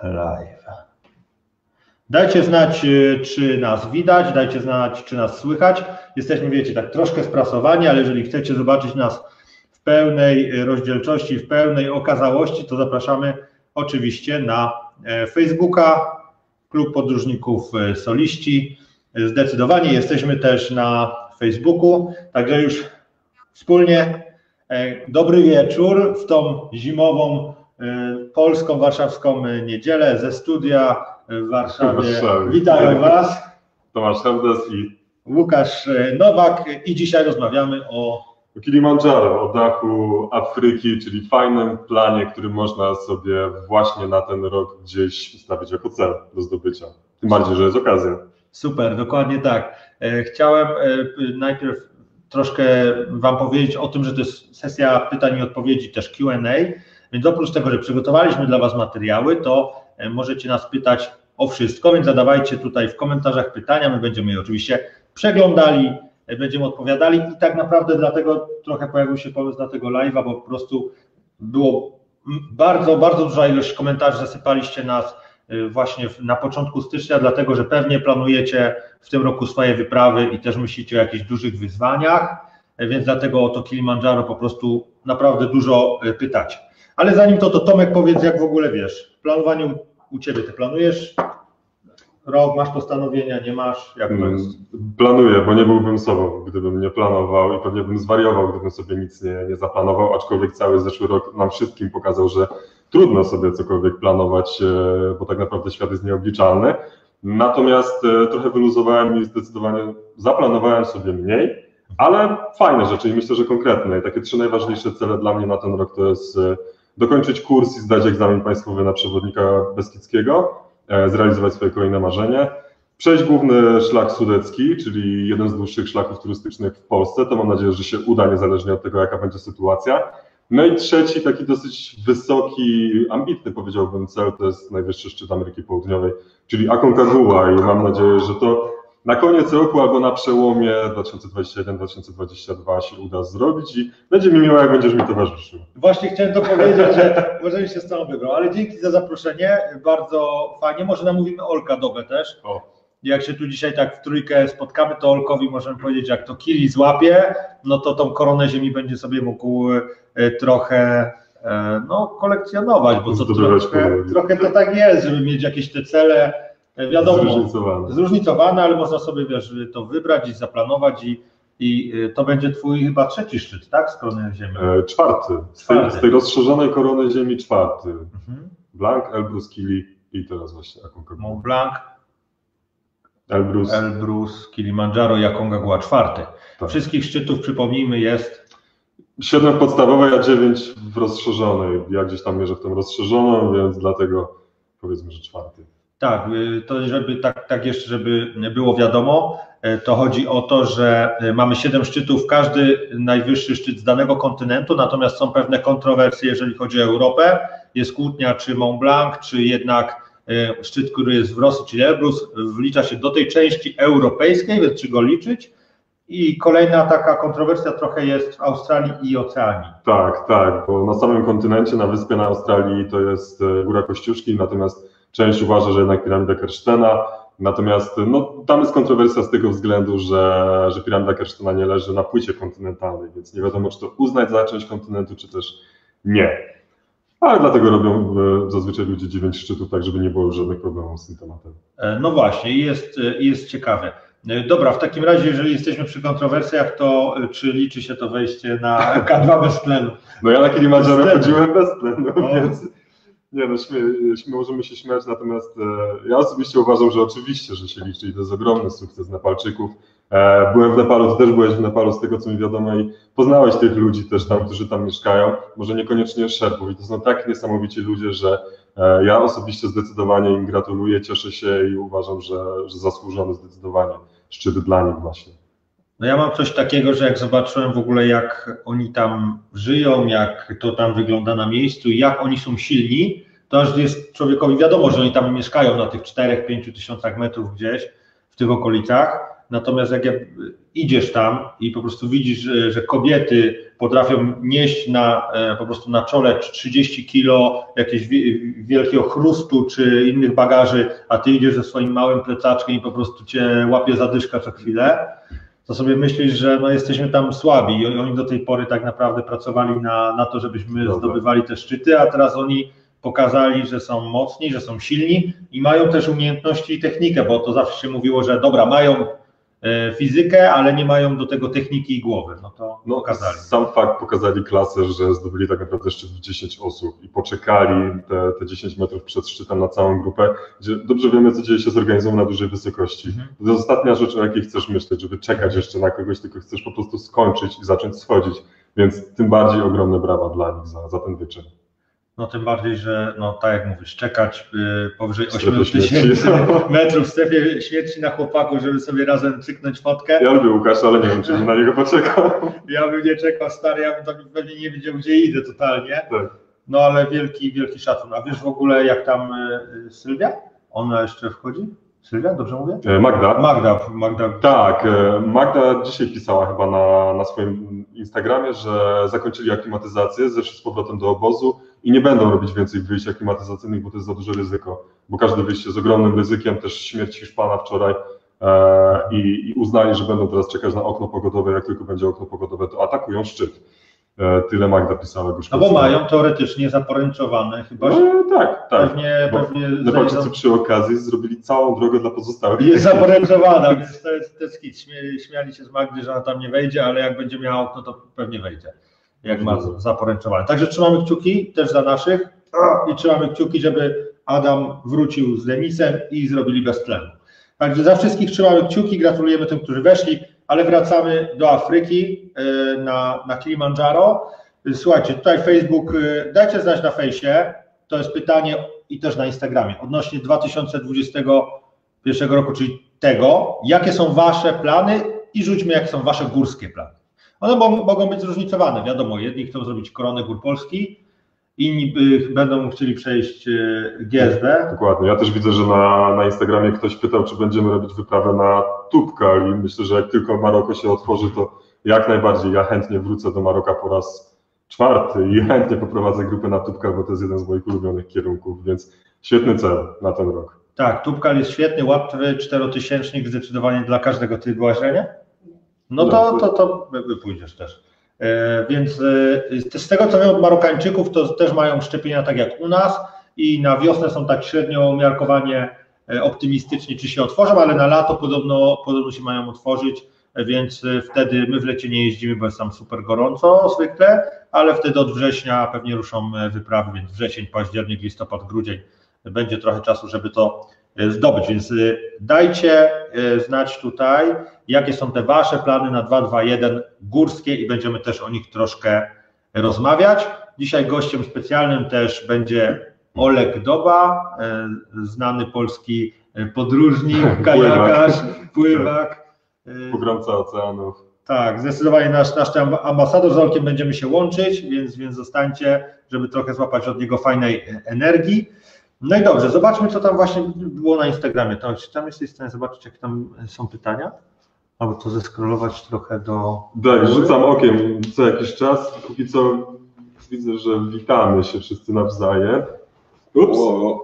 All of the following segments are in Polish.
Live. Dajcie znać, czy nas widać, dajcie znać, czy nas słychać. Jesteśmy, wiecie, tak troszkę sprasowani, ale jeżeli chcecie zobaczyć nas w pełnej rozdzielczości, w pełnej okazałości, to zapraszamy oczywiście na Facebooka, Klub Podróżników Soliści. Zdecydowanie jesteśmy też na Facebooku, także już wspólnie dobry wieczór w tą zimową polską, warszawską niedzielę ze studia w Warszawie. Witają Was Tomasz Hewdes i Łukasz Nowak i dzisiaj rozmawiamy o Kilimandżaro, o dachu Afryki, czyli fajnym planie, który można sobie właśnie na ten rok gdzieś ustawić jako cel do zdobycia. Tym bardziej, że jest okazja. Super, dokładnie tak. Chciałem najpierw troszkę Wam powiedzieć o tym, że to jest sesja pytań i odpowiedzi, też Q&A, więc oprócz tego, że przygotowaliśmy dla Was materiały, to możecie nas pytać o wszystko, więc zadawajcie tutaj w komentarzach pytania, my będziemy je oczywiście przeglądali, będziemy odpowiadali i tak naprawdę dlatego trochę pojawił się pomysł na tego live'a, bo po prostu było bardzo duża ilość komentarzy, zasypaliście nas właśnie na początku stycznia, dlatego że pewnie planujecie w tym roku swoje wyprawy i też myślicie o jakichś dużych wyzwaniach, więc dlatego o to Kilimandżaro po prostu naprawdę dużo pytacie. Ale zanim to Tomek, powiedz, jak w ogóle wiesz, planowanie u Ciebie, Ty planujesz rok, masz postanowienia, nie masz? Jak to jest? Planuję, bo nie byłbym sobą, gdybym nie planował i pewnie bym zwariował, gdybym sobie nic nie zaplanował, aczkolwiek cały zeszły rok nam wszystkim pokazał, że trudno sobie cokolwiek planować, bo tak naprawdę świat jest nieobliczalny. Natomiast trochę wyluzowałem i zdecydowanie zaplanowałem sobie mniej, ale fajne rzeczy i myślę, że konkretne. I takie 3 najważniejsze cele dla mnie na ten rok to jest dokończyć kurs i zdać egzamin państwowy na przewodnika beskidzkiego, zrealizować swoje kolejne marzenie, przejść główny szlak sudecki, czyli jeden z dłuższych szlaków turystycznych w Polsce, to mam nadzieję, że się uda, niezależnie od tego, jaka będzie sytuacja. No i trzeci, taki dosyć wysoki, ambitny powiedziałbym cel, to jest najwyższy szczyt Ameryki Południowej, czyli Aconcagua i mam nadzieję, że to na koniec roku albo na przełomie 2021-2022 się uda zrobić i będzie mi miło, jak będziesz mi towarzyszył. Właśnie chciałem to powiedzieć, że możemy się z Tobą wybrał, ale dzięki za zaproszenie, bardzo fajnie, może namówimy Olka Dobę też. Jak się tu dzisiaj tak w trójkę spotkamy, to Olkowi możemy powiedzieć, jak to Kili złapie, no to tą koronę ziemi będzie sobie mógł trochę kolekcjonować, bo to trochę to tak jest, żeby mieć jakieś te cele, wiadomo, zróżnicowane, ale można sobie, wiesz, to wybrać i zaplanować i to będzie Twój chyba 3. szczyt, tak, z korony ziemi? 4. Z tej rozszerzonej korony ziemi 4. Blanc, Elbrus, Kili i teraz właśnie Aconcagua. Mont Blanc, Elbrus, Kilimandżaro i Aconcagua 4. Tak. Wszystkich szczytów, przypomnijmy, jest 7 w podstawowej, a 9 w rozszerzonej. Ja gdzieś tam mierzę w tą rozszerzoną, więc dlatego powiedzmy, że 4. Tak, to żeby tak jeszcze, żeby było wiadomo, to chodzi o to, że mamy 7 szczytów, każdy najwyższy szczyt z danego kontynentu, natomiast są pewne kontrowersje, jeżeli chodzi o Europę. Jest kłótnia, czy Mont Blanc, czy jednak szczyt, który jest w Rosji, czyli Elbrus, wlicza się do tej części europejskiej, więc czy go liczyć? I kolejna taka kontrowersja trochę jest w Australii i Oceanii. Tak, bo na samym kontynencie, na wyspie na Australii to jest Góra Kościuszki, natomiast część uważa, że jednak piramida Kerstena, natomiast tam jest kontrowersja z tego względu, że piramida Kerstena nie leży na płycie kontynentalnej, więc nie wiadomo, czy to uznać za część kontynentu, czy też nie. Ale dlatego robią zazwyczaj ludzie 9 szczytów, tak żeby nie było żadnych problemów z tym tematem. No właśnie, jest ciekawe. Dobra, w takim razie, jeżeli jesteśmy przy kontrowersjach, to czy liczy się to wejście na K2 bez tlenu? No ja na Kilimandżaro chodziłem bez tlenu, więc nie możemy się śmiać, natomiast ja osobiście uważam, że oczywiście, że się liczy i to jest ogromny sukces Nepalczyków. Byłem w Nepalu, ty też byłeś w Nepalu, z tego co mi wiadomo i poznałeś tych ludzi też tam, którzy tam mieszkają, może niekoniecznie Szerpów i to są tak niesamowici ludzie, że ja osobiście zdecydowanie im gratuluję, cieszę się i uważam, że zasłużony zdecydowanie szczyt dla nich właśnie. No ja mam coś takiego, że jak zobaczyłem w ogóle jak oni tam żyją, jak to tam wygląda na miejscu i jak oni są silni, to aż jest człowiekowi wiadomo, że oni tam mieszkają na tych 4-5 tysiącach metrów gdzieś w tych okolicach. natomiast jak idziesz tam i po prostu widzisz, że kobiety potrafią nieść po prostu na czole 30 kilo jakiegoś wielkiego chrustu czy innych bagaży, a ty idziesz ze swoim małym plecaczkiem i po prostu cię łapie zadyszka co chwilę, to sobie myślisz, że no jesteśmy tam słabi i oni do tej pory tak naprawdę pracowali na to, żebyśmy zdobywali te szczyty, a teraz oni pokazali, że są mocni, że są silni i mają też umiejętności i technikę, bo to zawsze się mówiło, że dobra, mają fizykę, ale nie mają do tego techniki i głowy. No to pokazali. Sam fakt pokazali klasę, że zdobyli tak naprawdę szczyt w 10 osób i poczekali te 10 metrów przed szczytem na całą grupę, gdzie dobrze wiemy, co dzieje się z organizmem na dużej wysokości. To jest ostatnia rzecz, o jakiej chcesz myśleć, żeby czekać jeszcze na kogoś, tylko chcesz po prostu skończyć i zacząć schodzić, więc tym bardziej ogromne brawa dla nich za ten wyczyn. No tym bardziej, że no tak jak mówisz, czekać powyżej 8000 metrów w strefie śmierci na chłopaku, żeby sobie razem cyknąć fotkę. Ja lubię Łukasza, ale nie wiem, czy bym na niego poczekał. Ja bym nie czekał, stary, ja bym tam pewnie nie wiedział, gdzie idę totalnie. Tak. No ale wielki szacun. A wiesz w ogóle, jak tam Sylwia? Ona jeszcze wchodzi? Sylwia, dobrze mówię? Magda. Tak, Magda dzisiaj pisała chyba na swoim Instagramie, że zakończyli aklimatyzację, zeszli z powrotem do obozu i nie będą robić więcej wyjść aklimatyzacyjnych, bo to jest za duże ryzyko, bo każde wyjście z ogromnym ryzykiem, też śmierć Hiszpana wczoraj i uznali, że będą teraz czekać na okno pogodowe, jak tylko będzie okno pogodowe, to atakują szczyt. Tyle Magda pisała. No bo mają teoretycznie zaporęczowane chyba. Tak. Pewnie Nepalczycy przy okazji zrobili całą drogę dla pozostałych. Jest zaporęczowana, więc to jest hit. Śmiali się z Magdy, że ona tam nie wejdzie, ale jak będzie miała okno, to pewnie wejdzie. Jak ma zaporęczowane. Także trzymamy kciuki też za naszych i trzymamy kciuki, żeby Adam wrócił z Denisem i zrobili bez tlenu. Także za wszystkich trzymamy kciuki, gratulujemy tym, którzy weszli, ale wracamy do Afryki na Kilimandżaro. Słuchajcie, tutaj Facebook, dajcie znać na fejsie, to jest pytanie i też na Instagramie, odnośnie 2021 roku, czyli tego, jakie są wasze plany i rzućmy, jakie są wasze górskie plany. One mogą być zróżnicowane, wiadomo, jedni chcą zrobić koronę gór Polski, inni będą chcieli przejść GSD. Dokładnie, ja też widzę, że na Instagramie ktoś pytał, czy będziemy robić wyprawę na Toubkal i myślę, że jak tylko Maroko się otworzy, to jak najbardziej ja chętnie wrócę do Maroka po raz 4. i chętnie poprowadzę grupę na Toubkal, bo to jest jeden z moich ulubionych kierunków, więc świetny cel na ten rok. Tak, Toubkal jest świetny, łatwy, 4000, zdecydowanie dla każdego. Ty byłaś, nie? No to pójdziesz też. Więc z tego co wiem od Marokańczyków, to też mają szczepienia tak jak u nas i na wiosnę są tak średnio umiarkowanie optymistycznie, czy się otworzą, ale na lato podobno się mają otworzyć, więc wtedy my w lecie nie jeździmy, bo jest tam super gorąco zwykle, ale wtedy od września pewnie ruszą wyprawy, więc wrzesień, październik, listopad, grudzień będzie trochę czasu, żeby to zdobyć, więc dajcie znać tutaj, jakie są te wasze plany na 2021 górskie i będziemy też o nich troszkę rozmawiać. Dzisiaj gościem specjalnym też będzie Oleg Doba, znany polski podróżnik, kajakarz, pływak. Pogromca oceanów. Tak, zdecydowanie nasz ambasador. Z Olkiem będziemy się łączyć, więc zostańcie, żeby trochę złapać od niego fajnej energii. No i dobrze, zobaczmy, co tam właśnie było na Instagramie. Tam jesteś w stanie zobaczyć, jakie tam są pytania? Albo to zeskrolować trochę do... Tak, rzucam okiem co jakiś czas. Póki co widzę, że witamy się wszyscy nawzajem. Ups.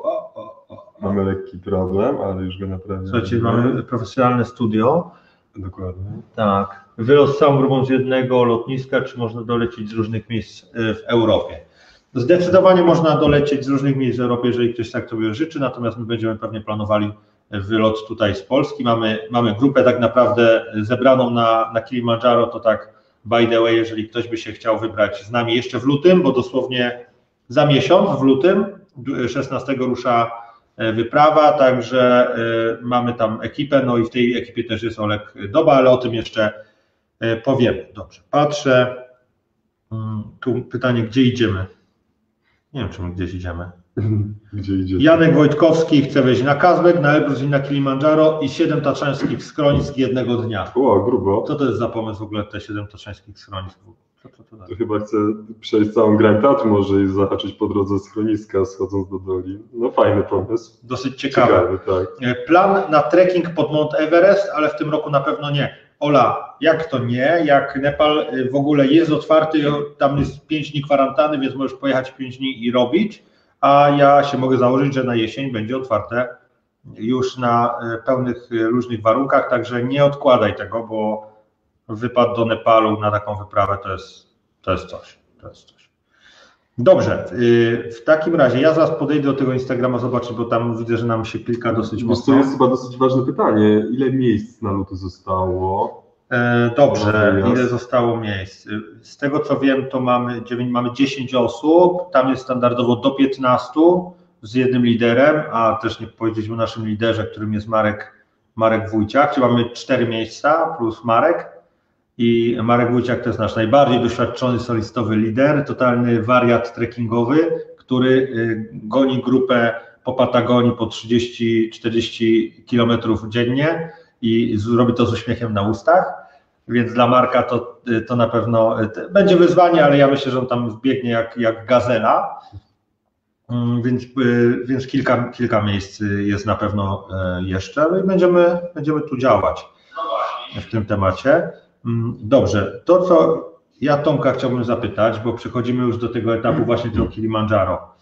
Mamy lekki problem, ale już go naprawiamy. Słuchajcie, mamy profesjonalne studio. Dokładnie. Tak. Wylot z całą grupą z jednego lotniska, czy można dolecieć z różnych miejsc w Europie? Zdecydowanie można dolecieć z różnych miejsc w Europie, jeżeli ktoś tak sobie życzy, natomiast my będziemy pewnie planowali wylot tutaj z Polski. Mamy grupę tak naprawdę zebraną na Kilimandżaro, to tak by the way, jeżeli ktoś by się chciał wybrać z nami jeszcze w lutym, bo dosłownie za miesiąc w lutym, 16 rusza wyprawa, także mamy tam ekipę, no i w tej ekipie też jest Oleg Doba, ale o tym jeszcze powiemy. Dobrze, patrzę, tu pytanie, gdzie idziemy? Nie wiem, czy my gdzieś idziemy. Gdzie idziemy? Janek Wojtkowski chce wejść na Kazbek, na Elbrus i na Kilimandżaro i 7 tatrzańskich schronisk jednego dnia. O, grubo. Co to jest za pomysł w ogóle, te 7 tatrzańskich schronisk? To chyba chcę przejść całą Grand Tatr może i zahaczyć po drodze schroniska, schodząc do doli. No fajny pomysł. Dosyć ciekawy, tak. Plan na trekking pod Mount Everest, ale w tym roku na pewno nie. Ola, jak to nie? Jak Nepal w ogóle jest otwarty, tam jest 5 dni kwarantanny, więc możesz pojechać 5 dni i robić, a ja się mogę założyć, że na jesień będzie otwarte już na pełnych luźnych warunkach, także nie odkładaj tego, bo wypad do Nepalu na taką wyprawę to jest coś. Dobrze, w takim razie ja zaraz podejdę do tego Instagrama zobaczyć, bo tam widzę, że nam się klika dosyć mocno. To jest chyba dosyć ważne pytanie. Ile miejsc na luty zostało? Dobrze, ile zostało miejsc? Z tego co wiem, to mamy 10 osób, tam jest standardowo do 15 z jednym liderem, a też nie powiedzieliśmy o naszym liderze, którym jest Marek Wójciak, czyli mamy 4 miejsca plus Marek. I Marek Wójciak to jest nasz najbardziej doświadczony solistowy lider, totalny wariat trekkingowy, który goni grupę po Patagonii po 30-40 km dziennie i robi to z uśmiechem na ustach, więc dla Marka to na pewno będzie wyzwanie, ale ja myślę, że on tam wbiegnie jak gazela, więc kilka miejsc jest na pewno jeszcze i będziemy tu działać w tym temacie. Dobrze, to co ja Tomka chciałbym zapytać, bo przechodzimy już do tego etapu właśnie tego Kilimandżaro.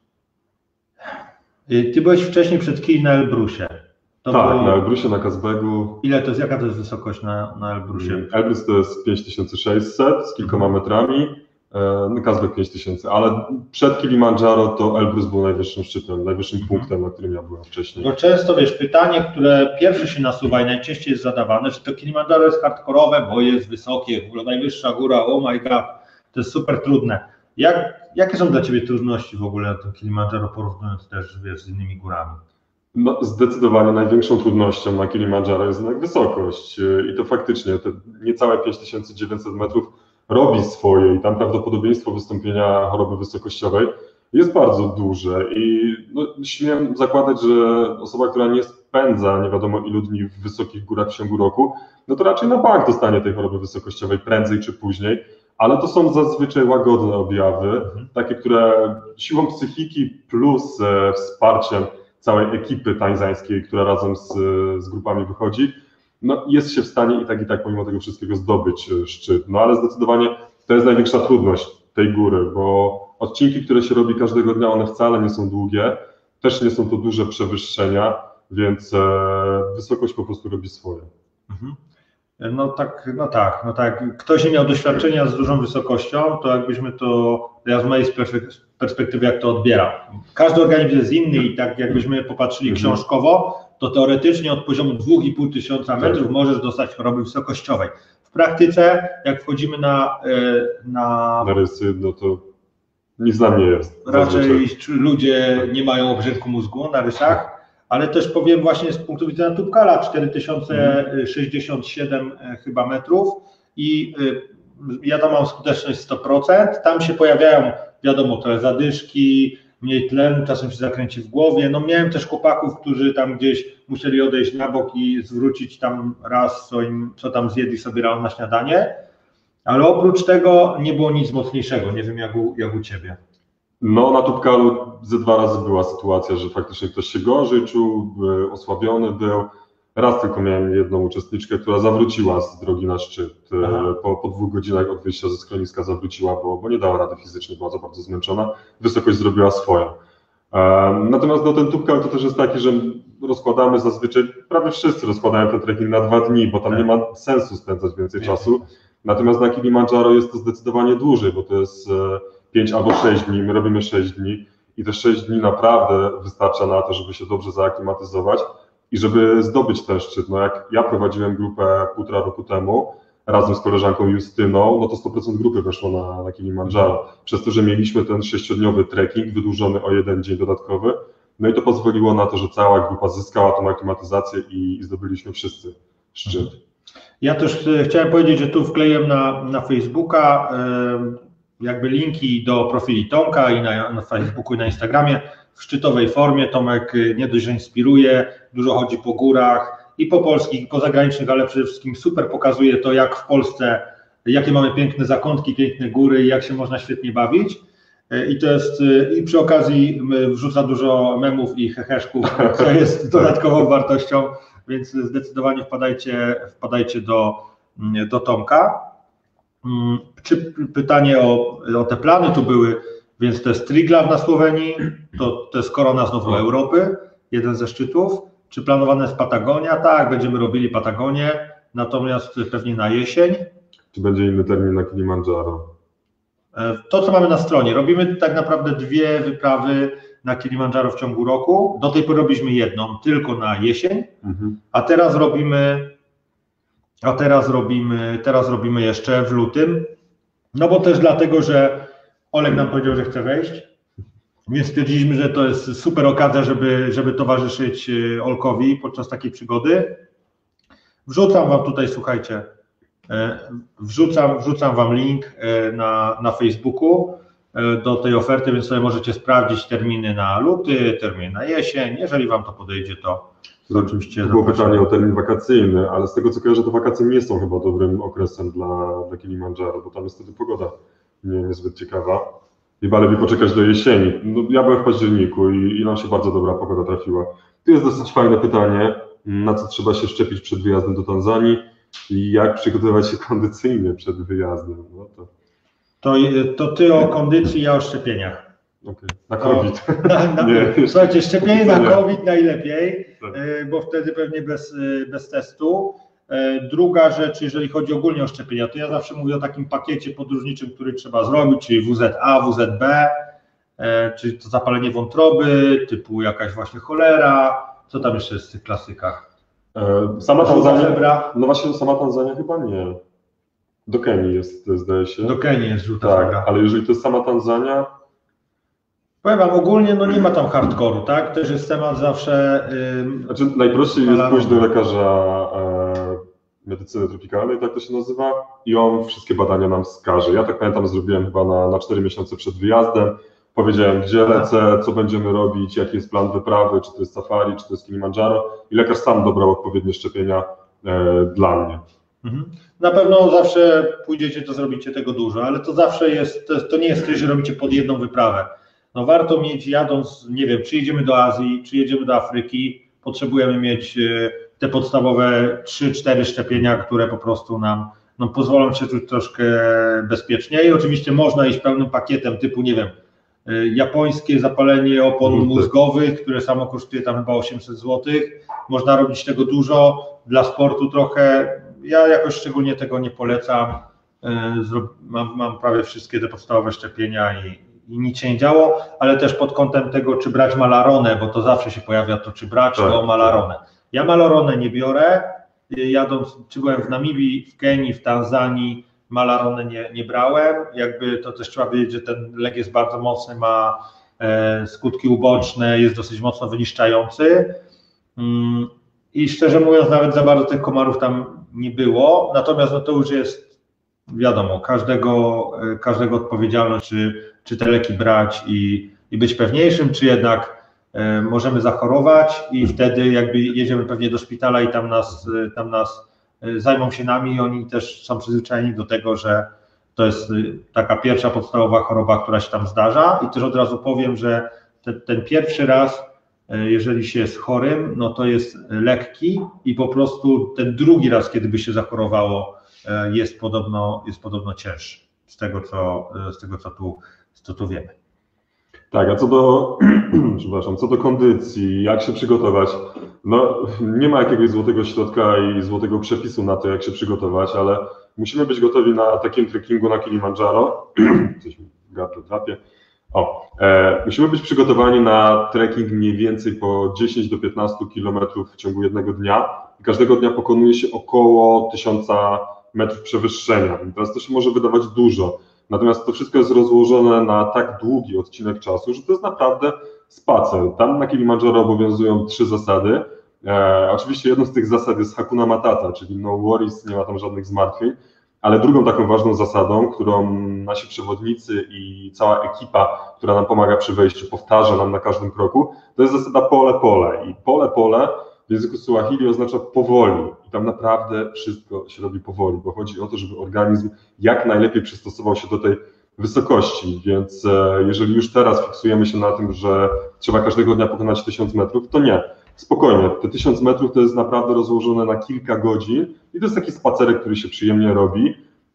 Ty byłeś wcześniej przed Kili na Elbrusie. Na Elbrusie, na Kazbegu. Jaka to jest wysokość na Elbrusie? Elbrus to jest 5600 z kilkoma metrami, Kazbek 5000, ale przed Kilimandżaro to Elbrus był najwyższym szczytem, najwyższym punktem, na którym ja byłem wcześniej. Bo często pytanie, które pierwsze się nasuwa i najczęściej jest zadawane, czy to Kilimandżaro jest hardkorowe, bo jest wysokie, w ogóle najwyższa góra, oh my god, to jest super trudne. Jakie są dla Ciebie trudności w ogóle na tym Kilimandżaro, porównując też z innymi górami? No, zdecydowanie największą trudnością na Kilimandżaro jest jednak wysokość i to faktycznie te niecałe 5900 metrów robi swoje i tam prawdopodobieństwo wystąpienia choroby wysokościowej jest bardzo duże i śmiem zakładać, że osoba, która nie spędza nie wiadomo ilu dni w wysokich górach w ciągu roku, no to raczej na bank dostanie tej choroby wysokościowej prędzej czy później, ale to są zazwyczaj łagodne objawy, takie, które siłą psychiki plus wsparciem całej ekipy tańzańskiej, która razem z grupami wychodzi, no jest się w stanie i tak pomimo tego wszystkiego zdobyć szczyt. No ale zdecydowanie to jest największa trudność tej góry, bo odcinki, które się robi każdego dnia, one wcale nie są długie, też nie są to duże przewyższenia, więc wysokość po prostu robi swoje. No tak. Ktoś nie miał doświadczenia z dużą wysokością, to jakbyśmy ja z mojej perspektywy jak to odbieram. Każdy organizm jest inny i tak jakbyśmy popatrzyli książkowo, to teoretycznie od poziomu 2500 metrów możesz dostać choroby wysokościowej. W praktyce, jak wchodzimy na rysy, no to nic dla mnie jest. Raczej ludzie nie mają obrzęku mózgu na rysach, ale też powiem właśnie z punktu widzenia Tubkala 4067 chyba metrów i ja tam mam skuteczność 100%, tam się pojawiają, wiadomo, trochę zadyszki, mniej tlenu, czasem się zakręci w głowie. No miałem też chłopaków, którzy tam gdzieś musieli odejść na bok i zwrócić tam raz, co tam zjedli sobie rano na śniadanie, ale oprócz tego nie było nic mocniejszego, nie wiem jak u Ciebie. No na Tubkalu ze 2 razy była sytuacja, że faktycznie ktoś się gorzej czuł, osłabiony był. Raz tylko miałem jedną uczestniczkę, która zawróciła z drogi na szczyt. Po 2 godzinach od wyjścia ze schroniska zawróciła, bo nie dała rady fizycznie, była za bardzo zmęczona. Wysokość zrobiła swoją. Natomiast ten Tubkal to też jest taki, że rozkładamy zazwyczaj, prawie wszyscy rozkładają ten trekking na 2 dni, bo tam nie ma sensu spędzać więcej czasu. Natomiast na Kilimandżaro jest to zdecydowanie dłużej, bo to jest 5 albo 6 dni, my robimy 6 dni i te 6 dni naprawdę wystarcza na to, żeby się dobrze zaaklimatyzować i żeby zdobyć ten szczyt. No jak ja prowadziłem grupę 1,5 roku temu razem z koleżanką Justyną, no to 100% grupy weszło na Kilimandżaro. Przez to, że mieliśmy ten 6-dniowy trekking wydłużony o 1 dzień dodatkowy, no i to pozwoliło na to, że cała grupa zyskała tą aklimatyzację i zdobyliśmy wszyscy szczyt. Ja też chciałem powiedzieć, że tu wkleiłem na Facebooka jakby linki do profili Tomka i na Facebooku i na Instagramie w szczytowej formie. Tomek nie dość, że inspiruje, dużo chodzi po górach i po polskich, i po zagranicznych, ale przede wszystkim super pokazuje to, jak w Polsce jakie mamy piękne zakątki, piękne góry i jak się można świetnie bawić. I to jest, i przy okazji wrzuca dużo memów i heheszków, co jest dodatkową wartością, więc zdecydowanie wpadajcie do Tomka. Czy pytanie o te plany tu były, więc to jest Triglav na Słowenii, to jest korona znowu Europy, jeden ze szczytów. Czy planowana jest Patagonia? Tak, będziemy robili Patagonię, natomiast pewnie na jesień. Czy będzie inny termin na Kilimandżaro? To, co mamy na stronie, robimy tak naprawdę 2 wyprawy na Kilimandżaro w ciągu roku. Do tej pory robiliśmy jedną, tylko na jesień, a teraz robimy jeszcze w lutym, no bo też dlatego, że Oleg nam powiedział, że chce wejść, więc stwierdziliśmy, że to jest super okazja, żeby towarzyszyć Olkowi podczas takiej przygody. Wrzucam wam tutaj, słuchajcie, wrzucam wam link na Facebooku do tej oferty, więc sobie możecie sprawdzić terminy na luty, terminy na jesień. Jeżeli wam to podejdzie, to oczywiście było pytanie o termin wakacyjny, ale z tego co kojarzę, to wakacje nie są chyba dobrym okresem dla Kilimandżaro, bo tam jest wtedy pogoda niezbyt ciekawa. Chyba lepiej poczekać do jesieni. No, ja byłem w październiku i nam się bardzo dobra pogoda trafiła. Tu jest dosyć fajne pytanie, na co trzeba się szczepić przed wyjazdem do Tanzanii i jak przygotować się kondycyjnie przed wyjazdem. No to ty o kondycji, ja o szczepieniach. Okay. Na COVID. Słuchajcie, szczepienie na COVID najlepiej, bo wtedy pewnie bez testu. Druga rzecz, jeżeli chodzi ogólnie o szczepienia, to ja zawsze mówię o takim pakiecie podróżniczym, który trzeba zrobić, czyli WZA, WZB, czyli to zapalenie wątroby, typu jakaś właśnie cholera, co tam jeszcze jest w tych klasykach? Sama Tanzania, no właśnie sama Tanzania chyba nie. Do Kenii jest, zdaje się. Do Kenii jest żółta flaga. Ale jeżeli to jest sama Tanzania... Powiem wam, ogólnie no nie ma tam hardkoru, tak? Też jest temat zawsze... Znaczy najprościej jest pójść do lekarza medycyny tropikalnej, tak to się nazywa, i on wszystkie badania nam wskaże. Ja tak pamiętam, zrobiłem chyba na 4 miesiące przed wyjazdem. Powiedziałem, gdzie lecę, co będziemy robić, jaki jest plan wyprawy, czy to jest safari, czy to jest Kilimandżaro, i lekarz sam dobrał odpowiednie szczepienia dla mnie. Na pewno zawsze pójdziecie, to zrobicie tego dużo, ale to zawsze jest, to nie jest coś, że robicie pod jedną wyprawę. No warto mieć, jadąc, nie wiem, czy jedziemy do Azji, czy jedziemy do Afryki, potrzebujemy mieć te podstawowe 3-4 szczepienia, które po prostu nam pozwolą się czuć troszkę bezpieczniej. Oczywiście można iść pełnym pakietem typu, nie wiem, japońskie zapalenie opon mózgowych, które samo kosztuje tam chyba 800 zł. Można robić tego dużo, dla sportu trochę. Ja jakoś szczególnie tego nie polecam. Mam prawie wszystkie te podstawowe szczepienia i nic się nie działo, ale też pod kątem tego, czy brać malaronę, bo to zawsze się pojawia to, czy brać o malaronę. Ja malaronę nie biorę, jadąc, czy byłem w Namibii, w Kenii, w Tanzanii, malaronę nie brałem, jakby to też trzeba wiedzieć, że ten lek jest bardzo mocny, ma skutki uboczne, jest dosyć mocno wyniszczający i szczerze mówiąc nawet za bardzo tych komarów tam nie było, natomiast no to już jest wiadomo, każdego odpowiedzialność, czy te leki brać i być pewniejszym, czy jednak możemy zachorować i wtedy jakby jedziemy pewnie do szpitala i tam nas zajmą się nami i oni też są przyzwyczajeni do tego, że to jest taka pierwsza podstawowa choroba, która się tam zdarza i też od razu powiem, że ten pierwszy raz, jeżeli się jest chorym, no to jest lekki i po prostu ten drugi raz, kiedy by się zachorowało, jest podobno cięższy z tego, co tu wiemy. Tak, a co do kondycji, jak się przygotować, no nie ma jakiegoś złotego środka i złotego przepisu na to, jak się przygotować, ale musimy być gotowi na takim trekkingu na Kilimandżaro. Coś mi gardło drapie. Musimy być przygotowani na trekking mniej więcej po 10 do 15 km w ciągu jednego dnia. Każdego dnia pokonuje się około 1000 metrów przewyższenia. I teraz to się może wydawać dużo. Natomiast to wszystko jest rozłożone na tak długi odcinek czasu, że to jest naprawdę spacer. Tam na Kilimandżaro obowiązują 3 zasady. Oczywiście jedną z tych zasad jest Hakuna Matata, czyli no worries, nie ma tam żadnych zmartwień, ale drugą taką ważną zasadą, którą nasi przewodnicy i cała ekipa, która nam pomaga przy wejściu, powtarza nam na każdym kroku, to jest zasada pole-pole. I pole-pole w języku Suahili oznacza powoli i tam naprawdę wszystko się robi powoli, bo chodzi o to, żeby organizm jak najlepiej przystosował się do tej wysokości, więc jeżeli już teraz fiksujemy się na tym, że trzeba każdego dnia pokonać 1000 metrów, to nie. Spokojnie, te 1000 metrów to jest naprawdę rozłożone na kilka godzin i to jest taki spacerek, który się przyjemnie robi,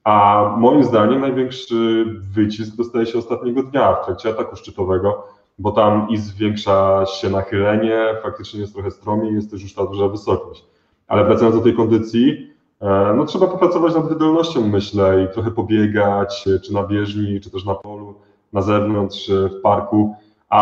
a moim zdaniem największy wycisk dostaje się ostatniego dnia w trakcie ataku szczytowego, bo tam i zwiększa się nachylenie, faktycznie jest trochę stromiej, jest też już ta duża wysokość. Ale wracając do tej kondycji, no trzeba popracować nad wydolnością, myślę, i trochę pobiegać, czy na bieżni, czy też na polu, na zewnątrz, w parku,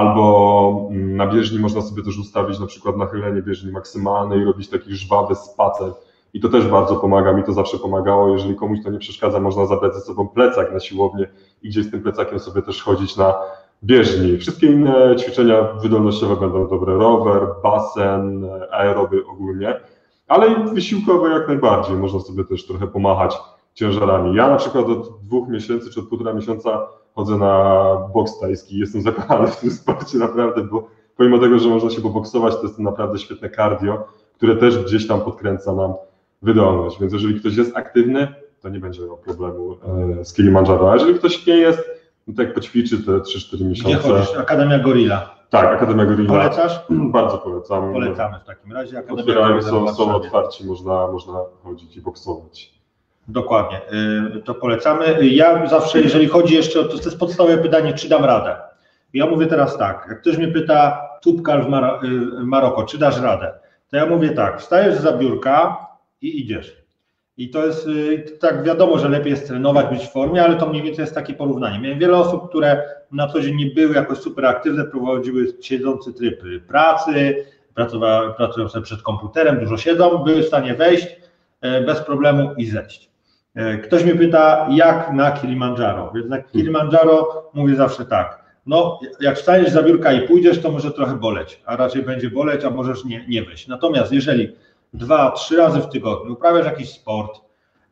albo na bieżni można sobie też ustawić na przykład nachylenie bieżni maksymalne i robić taki żwawy spacer. I to też bardzo pomaga, mi to zawsze pomagało, jeżeli komuś to nie przeszkadza, można zabrać ze sobą plecak na siłownię i gdzieś z tym plecakiem sobie też chodzić na bieżni. Wszystkie inne ćwiczenia wydolnościowe będą dobre, rower, basen, aeroby ogólnie, ale i wysiłkowe jak najbardziej, można sobie też trochę pomachać ciężarami. Ja na przykład od 2 miesięcy czy od 1,5 miesiąca chodzę na boks tajski, jestem zakochany w tym sporcie naprawdę, bo pomimo tego, że można się poboksować, to jest to naprawdę świetne cardio, które też gdzieś tam podkręca nam wydolność, więc jeżeli ktoś jest aktywny, to nie będzie miał problemu z Kilimandżaro, a jeżeli ktoś nie jest, no to jak poćwiczy te 3-4 miesiące. Gdzie chodzisz? Akademia Gorilla. Tak, Akademia Gorilla. Polecasz? Bardzo polecam. Polecamy w takim razie. Otwierają, są otwarci, można chodzić i boksować. Dokładnie, to polecamy. Ja zawsze, jeżeli chodzi jeszcze o to jest podstawowe pytanie, czy dam radę. Ja mówię teraz tak, jak ktoś mnie pyta, Tubkal w Maroko, czy dasz radę? To ja mówię tak, wstajesz za biurka i idziesz. I to jest, tak wiadomo, że lepiej jest trenować, być w formie, ale to mniej więcej jest takie porównanie. Miałem wiele osób, które na co dzień nie były jakoś super aktywne, prowadziły siedzący tryb pracy, pracują sobie przed komputerem, dużo siedzą, były w stanie wejść bez problemu i zejść. Ktoś mnie pyta, jak na Kilimandżaro, więc na Kilimandżaro mówię zawsze tak, no jak wstaniesz za biurka i pójdziesz, to może trochę boleć, a raczej będzie boleć, a możesz nie wejść. Natomiast jeżeli 2-3 razy w tygodniu uprawiasz jakiś sport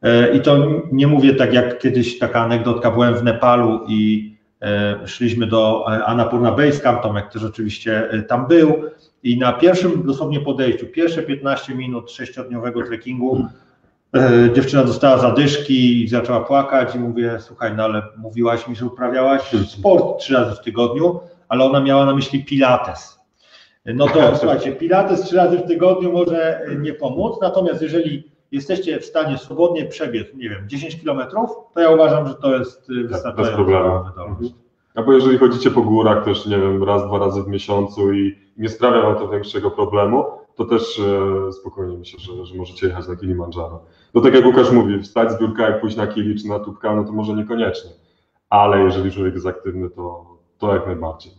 i to nie mówię tak jak kiedyś taka anegdotka, byłem w Nepalu i szliśmy do Annapurna Base Camp, Tomek też oczywiście tam był i na pierwszym dosłownie podejściu, pierwsze 15 minut 6-dniowego trekkingu dziewczyna dostała zadyszki i zaczęła płakać i mówię, słuchaj, no ale mówiłaś mi, że uprawiałaś sport 3 razy w tygodniu, ale ona miała na myśli pilates. No to słuchajcie, pilates 3 razy w tygodniu może nie pomóc, natomiast jeżeli jesteście w stanie swobodnie przebiec, nie wiem, 10 km, to ja uważam, że to jest wystarczająca wydolność. Albo jeżeli chodzicie po górach też, nie wiem, 1-2 razy w miesiącu i nie sprawia wam to większego problemu, to też spokojnie myślę, że możecie jechać na Kilimandżaro. No tak jak Łukasz mówi, wstać z biurka, jak pójść na Kili czy na Tubkal, no to może niekoniecznie, ale jeżeli człowiek jest aktywny, to jak najbardziej.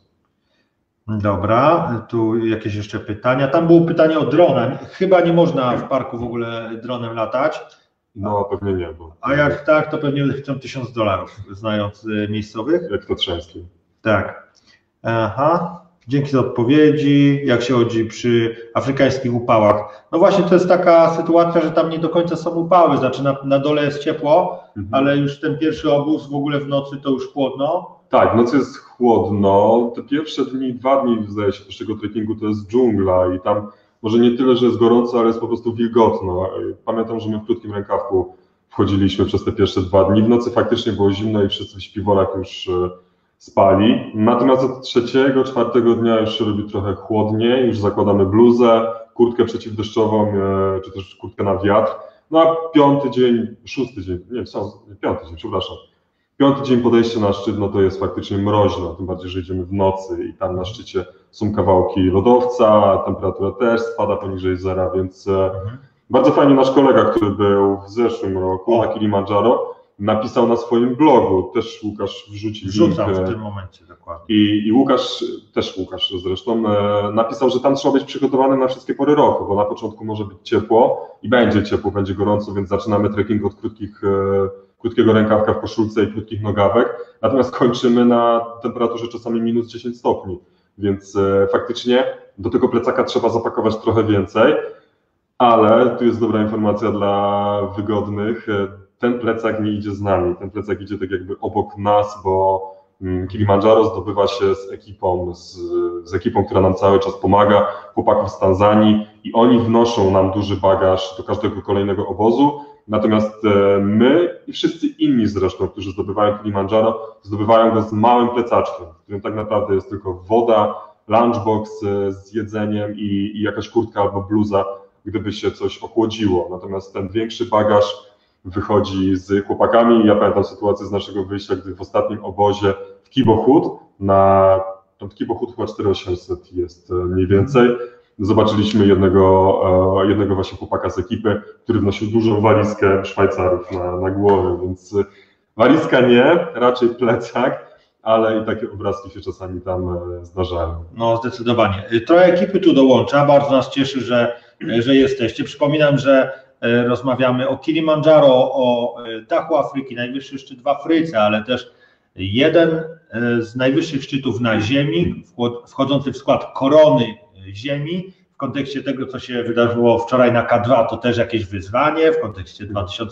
Dobra, tu jakieś jeszcze pytania. Tam było pytanie o drona. Chyba nie można w parku w ogóle dronem latać. No pewnie nie. A jak tak, to pewnie chcą $1000, znając miejscowych. Jak to trzęskie. Tak. Aha. Dzięki za odpowiedzi. Jak się chodzi przy afrykańskich upałach? No właśnie to jest taka sytuacja, że tam nie do końca są upały. Znaczy na dole jest ciepło, ale już ten pierwszy obóz w ogóle w nocy to już chłodno. Tak, w nocy jest chłodno. Te pierwsze dni, 2 dni zdaje się też tego trekkingu to jest dżungla i tam może nie tyle, że jest gorąco, ale jest po prostu wilgotno. Pamiętam, że my w krótkim rękawku wchodziliśmy przez te pierwsze 2 dni. W nocy faktycznie było zimno i wszyscy w śpiworach już spali. Natomiast od 3-4 dnia już się robi trochę chłodniej, już zakładamy bluzę, kurtkę przeciwdeszczową, czy też kurtkę na wiatr. No a 5. dzień, 6. dzień, nie, 5. dzień, przepraszam. 5. dzień podejścia na szczyt, no to jest faktycznie mroźno, tym bardziej, że idziemy w nocy i tam na szczycie są kawałki lodowca, temperatura też spada poniżej zera, więc bardzo fajnie nasz kolega, który był w zeszłym roku na Kilimandżaro, napisał na swoim blogu, też Łukasz wrzucił link. W tym momencie, dokładnie. I Łukasz zresztą, napisał, że tam trzeba być przygotowany na wszystkie pory roku, bo na początku może być ciepło i będzie ciepło, będzie gorąco, więc zaczynamy trekking od krótkiego rękawka w koszulce i krótkich nogawek, natomiast kończymy na temperaturze czasami minus 10 stopni, więc faktycznie do tego plecaka trzeba zapakować trochę więcej, ale tu jest dobra informacja dla wygodnych, ten plecak nie idzie z nami, ten plecak idzie tak jakby obok nas, bo Kilimandżaro zdobywa się z ekipą, która nam cały czas pomaga, chłopaków z Tanzanii i oni wnoszą nam duży bagaż do każdego kolejnego obozu, natomiast my i wszyscy inni zresztą, którzy zdobywają Kilimandżaro, zdobywają go z małym plecaczkiem, w którym tak naprawdę jest tylko woda, lunchbox z jedzeniem i jakaś kurtka albo bluza, gdyby się coś ochłodziło, natomiast ten większy bagaż wychodzi z chłopakami. Ja pamiętam sytuację z naszego wyjścia, gdy w ostatnim obozie w Kibo Hut, Kibo Hut chyba 4800 jest mniej więcej, zobaczyliśmy jednego właśnie chłopaka z ekipy, który wnosił dużą walizkę Szwajcarów na głowie, więc walizka nie, raczej plecak, ale i takie obrazki się czasami tam zdarzają. No zdecydowanie. Trochę ekipy tu dołącza, bardzo nas cieszy, że jesteście. Przypominam, że rozmawiamy o Kilimandżaro, o dachu Afryki, najwyższy szczyt w Afryce, ale też jeden z najwyższych szczytów na Ziemi, wchodzący w skład korony Ziemi. W kontekście tego, co się wydarzyło wczoraj na K2, to też jakieś wyzwanie, w kontekście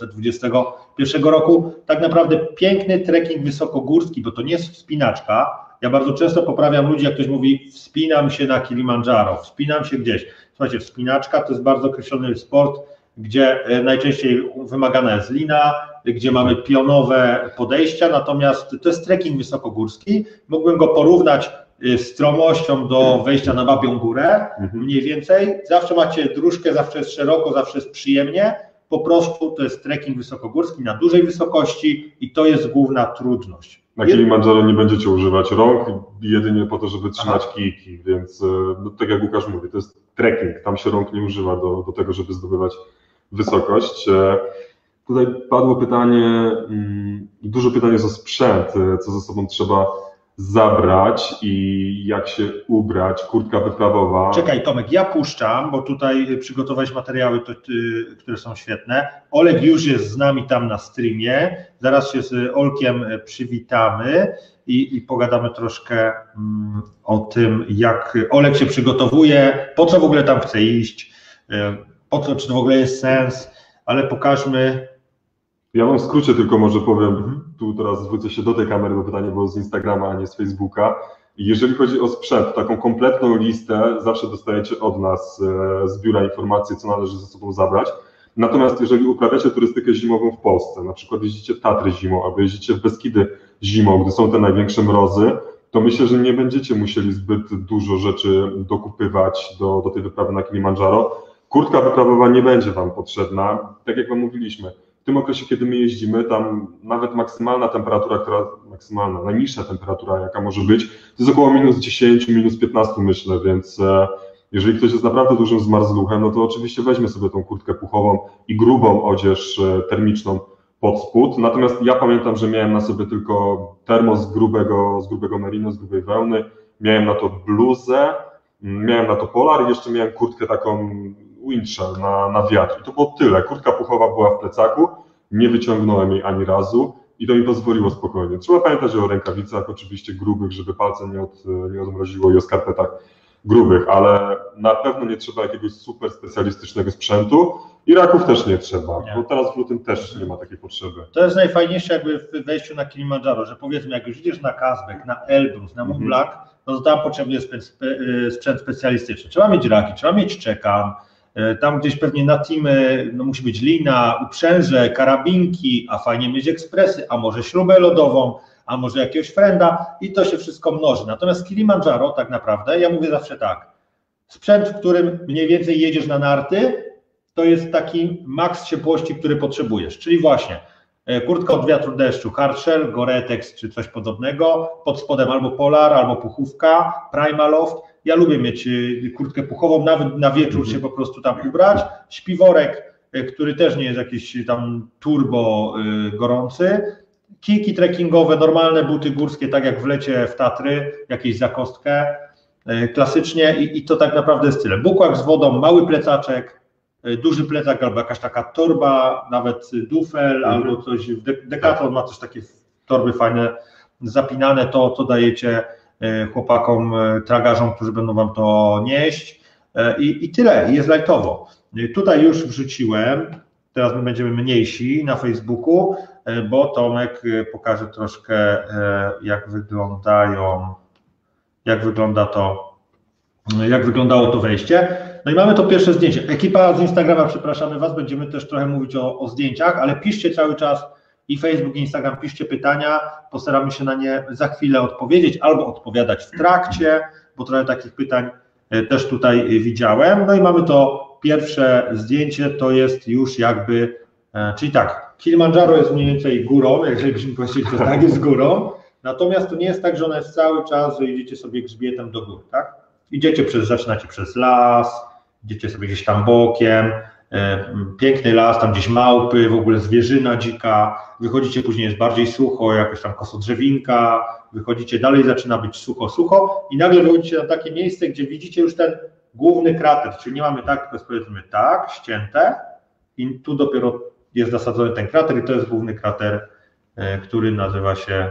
2021 roku. Tak naprawdę piękny trekking wysokogórski, bo to nie jest wspinaczka. Ja bardzo często poprawiam ludzi, jak ktoś mówi, wspinam się na Kilimandżaro, wspinam się gdzieś. Słuchajcie, wspinaczka to jest bardzo określony sport, gdzie najczęściej wymagana jest lina, gdzie mamy pionowe podejścia, natomiast to jest trekking wysokogórski. Mógłbym go porównać stromością do wejścia na Babią Górę, mniej więcej. Zawsze macie dróżkę, zawsze jest szeroko, zawsze jest przyjemnie. Po prostu to jest trekking wysokogórski na dużej wysokości i to jest główna trudność. Na Kilimandżaro nie będziecie używać rąk, jedynie po to, żeby trzymać kijki, więc no, tak jak Łukasz mówi, to jest trekking, tam się rąk nie używa do tego, żeby zdobywać wysokość. Tutaj padło pytanie, dużo pytań jest o sprzęt, co ze sobą trzeba zabrać i jak się ubrać, kurtka wyprawowa. Czekaj Tomek, ja puszczam, bo tutaj przygotowałeś materiały, które są świetne. Oleg już jest z nami tam na streamie, zaraz się z Olkiem przywitamy i pogadamy troszkę o tym, jak Oleg się przygotowuje, po co w ogóle tam chce iść, po co, czy to w ogóle jest sens, ale pokażmy. Ja wam w skrócie tylko może powiem, tu teraz zwrócę się do tej kamery, bo pytanie było z Instagrama, a nie z Facebooka. Jeżeli chodzi o sprzęt, taką kompletną listę zawsze dostajecie od nas z biura informacji, co należy ze sobą zabrać. Natomiast jeżeli uprawiacie turystykę zimową w Polsce, na przykład jeździcie Tatry zimą, albo jeździcie w Beskidy zimą, gdy są te największe mrozy, to myślę, że nie będziecie musieli zbyt dużo rzeczy dokupywać do tej wyprawy na Kilimandżaro. Kurtka wyprawowa nie będzie wam potrzebna, tak jak wam mówiliśmy. W tym okresie, kiedy my jeździmy, tam nawet maksymalna temperatura, najniższa temperatura, jaka może być, to jest około minus 10, minus 15 myślę, więc jeżeli ktoś jest naprawdę dużym zmarzluchem, no to oczywiście weźmie sobie tą kurtkę puchową i grubą odzież termiczną pod spód. Natomiast ja pamiętam, że miałem na sobie tylko termos z grubego merino, z grubej wełny, miałem na to bluzę, miałem na to polar i jeszcze miałem kurtkę taką windshell na wiatr. I to było tyle. Kurtka puchowa była w plecaku, nie wyciągnąłem jej ani razu i to mi pozwoliło spokojnie. Trzeba pamiętać o rękawicach oczywiście grubych, żeby palce nie odmroziło i o skarpetach grubych, ale na pewno nie trzeba jakiegoś super specjalistycznego sprzętu i raków też nie trzeba, bo teraz w lutym też nie ma takiej potrzeby. To jest najfajniejsze jakby w wejściu na Kilimandżaro, że powiedzmy jak już idziesz na Kazbek, na Elbrus, na Mont Blanc, no to tam potrzebny jest sprzęt specjalistyczny. Trzeba mieć raki, trzeba mieć czekan, tam gdzieś pewnie na teamy no musi być lina, uprzęże, karabinki, a fajnie mieć ekspresy, a może śrubę lodową, a może jakiegoś frenda i to się wszystko mnoży. Natomiast Kilimandżaro tak naprawdę, ja mówię zawsze tak, sprzęt, w którym mniej więcej jedziesz na narty, to jest taki maks ciepłości, który potrzebujesz, czyli właśnie kurtka od wiatru deszczu, hardshell, Gore-Tex czy coś podobnego, pod spodem albo polar, albo puchówka, Primaloft. Ja lubię mieć kurtkę puchową, nawet na wieczór się po prostu tam ubrać, śpiworek, który też nie jest jakiś tam turbo gorący, kijki trekkingowe, normalne buty górskie, tak jak w lecie w Tatry, jakieś zakostkę klasycznie i to tak naprawdę jest tyle. Bukłak z wodą, mały plecaczek, duży plecak albo jakaś taka torba, nawet dufel albo coś, Decathlon ma też takie torby fajne, zapinane, to dajecie chłopakom, tragarzom, którzy będą wam to nieść i tyle, jest lajtowo. Tutaj już wrzuciłem teraz my będziemy mniejsi na Facebooku, bo Tomek pokaże troszkę, jak wyglądało to wejście. No i mamy to pierwsze zdjęcie. Ekipa z Instagrama, przepraszamy Was, będziemy też trochę mówić o zdjęciach, ale piszcie cały czas i Facebook, i Instagram, piszcie pytania, postaramy się na nie za chwilę odpowiedzieć albo odpowiadać w trakcie, bo trochę takich pytań też tutaj widziałem. No i mamy to pierwsze zdjęcie, to jest już jakby, czyli tak, Kilimandżaro jest mniej więcej górą, jeżeli byśmy powiedzieli, to tak jest górą, natomiast to nie jest tak, że ona jest cały czas, że idziecie sobie grzbietem do góry, tak? Zaczynacie przez las, idziecie sobie gdzieś tam bokiem, piękny las, tam gdzieś małpy, w ogóle zwierzyna dzika, wychodzicie, później jest bardziej sucho, jakaś tam kosodrzewinka, wychodzicie dalej, zaczyna być sucho i nagle wychodzicie na takie miejsce, gdzie widzicie już ten główny krater, czyli nie mamy tak, tylko jest powiedzmy tak, ścięte i tu dopiero jest zasadzony ten krater i to jest główny krater, który nazywa się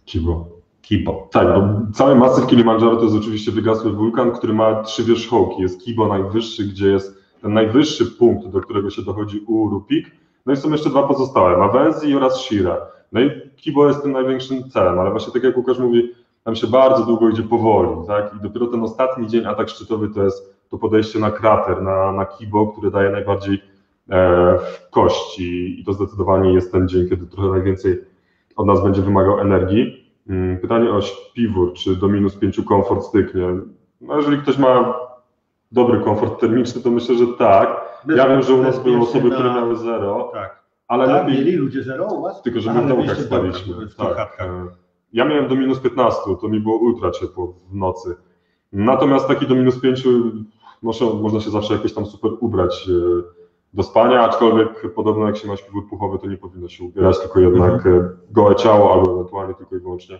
Kibo. Tak, bo cały masyw Kilimandżaro to jest oczywiście wygasły wulkan, który ma 3 wierzchołki. Jest Kibo najwyższy, gdzie jest ten najwyższy punkt, do którego się dochodzi Uhuru Peak. No i są jeszcze 2 pozostałe, Mawenzi oraz Shire. No i Kibo jest tym największym celem, ale właśnie tak jak Łukasz mówi, tam się bardzo długo idzie powoli, tak? I dopiero ten ostatni dzień, atak szczytowy, to jest to podejście na krater, na Kibo, który daje najbardziej w kości i to zdecydowanie jest ten dzień, kiedy trochę najwięcej od nas będzie wymagał energii. Pytanie o śpiwór, czy do -5 komfort styknie. No jeżeli ktoś ma dobry komfort termiczny, to myślę, że tak. Ja wiem, że u nas były osoby, które miały 0, tak. Ale tak, lepiej... mieli ludzie 0 u Was? Tylko, że my w domkach spaliśmy. Tak. Ja miałem do -15, to mi było ultra ciepło w nocy. Natomiast taki do -5 można się zawsze jakoś tam super ubrać do spania, aczkolwiek podobno jak się ma śpiwór puchowy, to nie powinno się ubierać, tylko jednak gołe ciało albo ewentualnie tylko i wyłącznie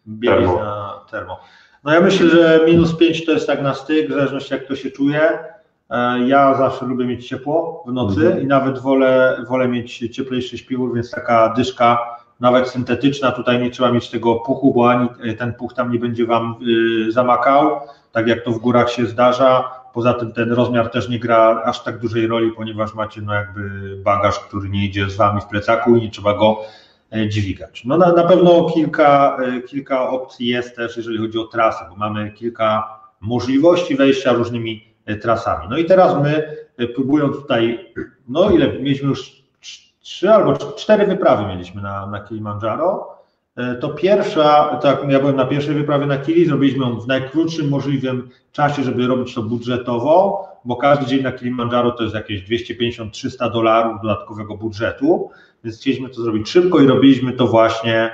termo. No ja myślę, że -5 to jest tak na styk, w zależności jak to się czuje. Ja zawsze lubię mieć ciepło w nocy i nawet wolę mieć cieplejszy śpiwór, więc taka dyszka, nawet syntetyczna, tutaj nie trzeba mieć tego puchu, bo ani ten puch tam nie będzie Wam zamakał, tak jak to w górach się zdarza. Poza tym ten rozmiar też nie gra aż tak dużej roli, ponieważ macie jakby bagaż, który nie idzie z Wami w plecaku i nie trzeba go dźwigać. No na pewno kilka opcji jest też, jeżeli chodzi o trasę, bo mamy kilka możliwości wejścia różnymi trasami. No i teraz my, próbując tutaj, no ile mieliśmy już 3 albo 4 wyprawy mieliśmy na Kilimandżaro. To pierwsza, tak, ja byłem na pierwszej wyprawie na Kili, zrobiliśmy ją w najkrótszym możliwym czasie, żeby robić to budżetowo, bo każdy dzień na Kilimandżaro to jest jakieś $250–300 dodatkowego budżetu, więc chcieliśmy to zrobić szybko i robiliśmy to właśnie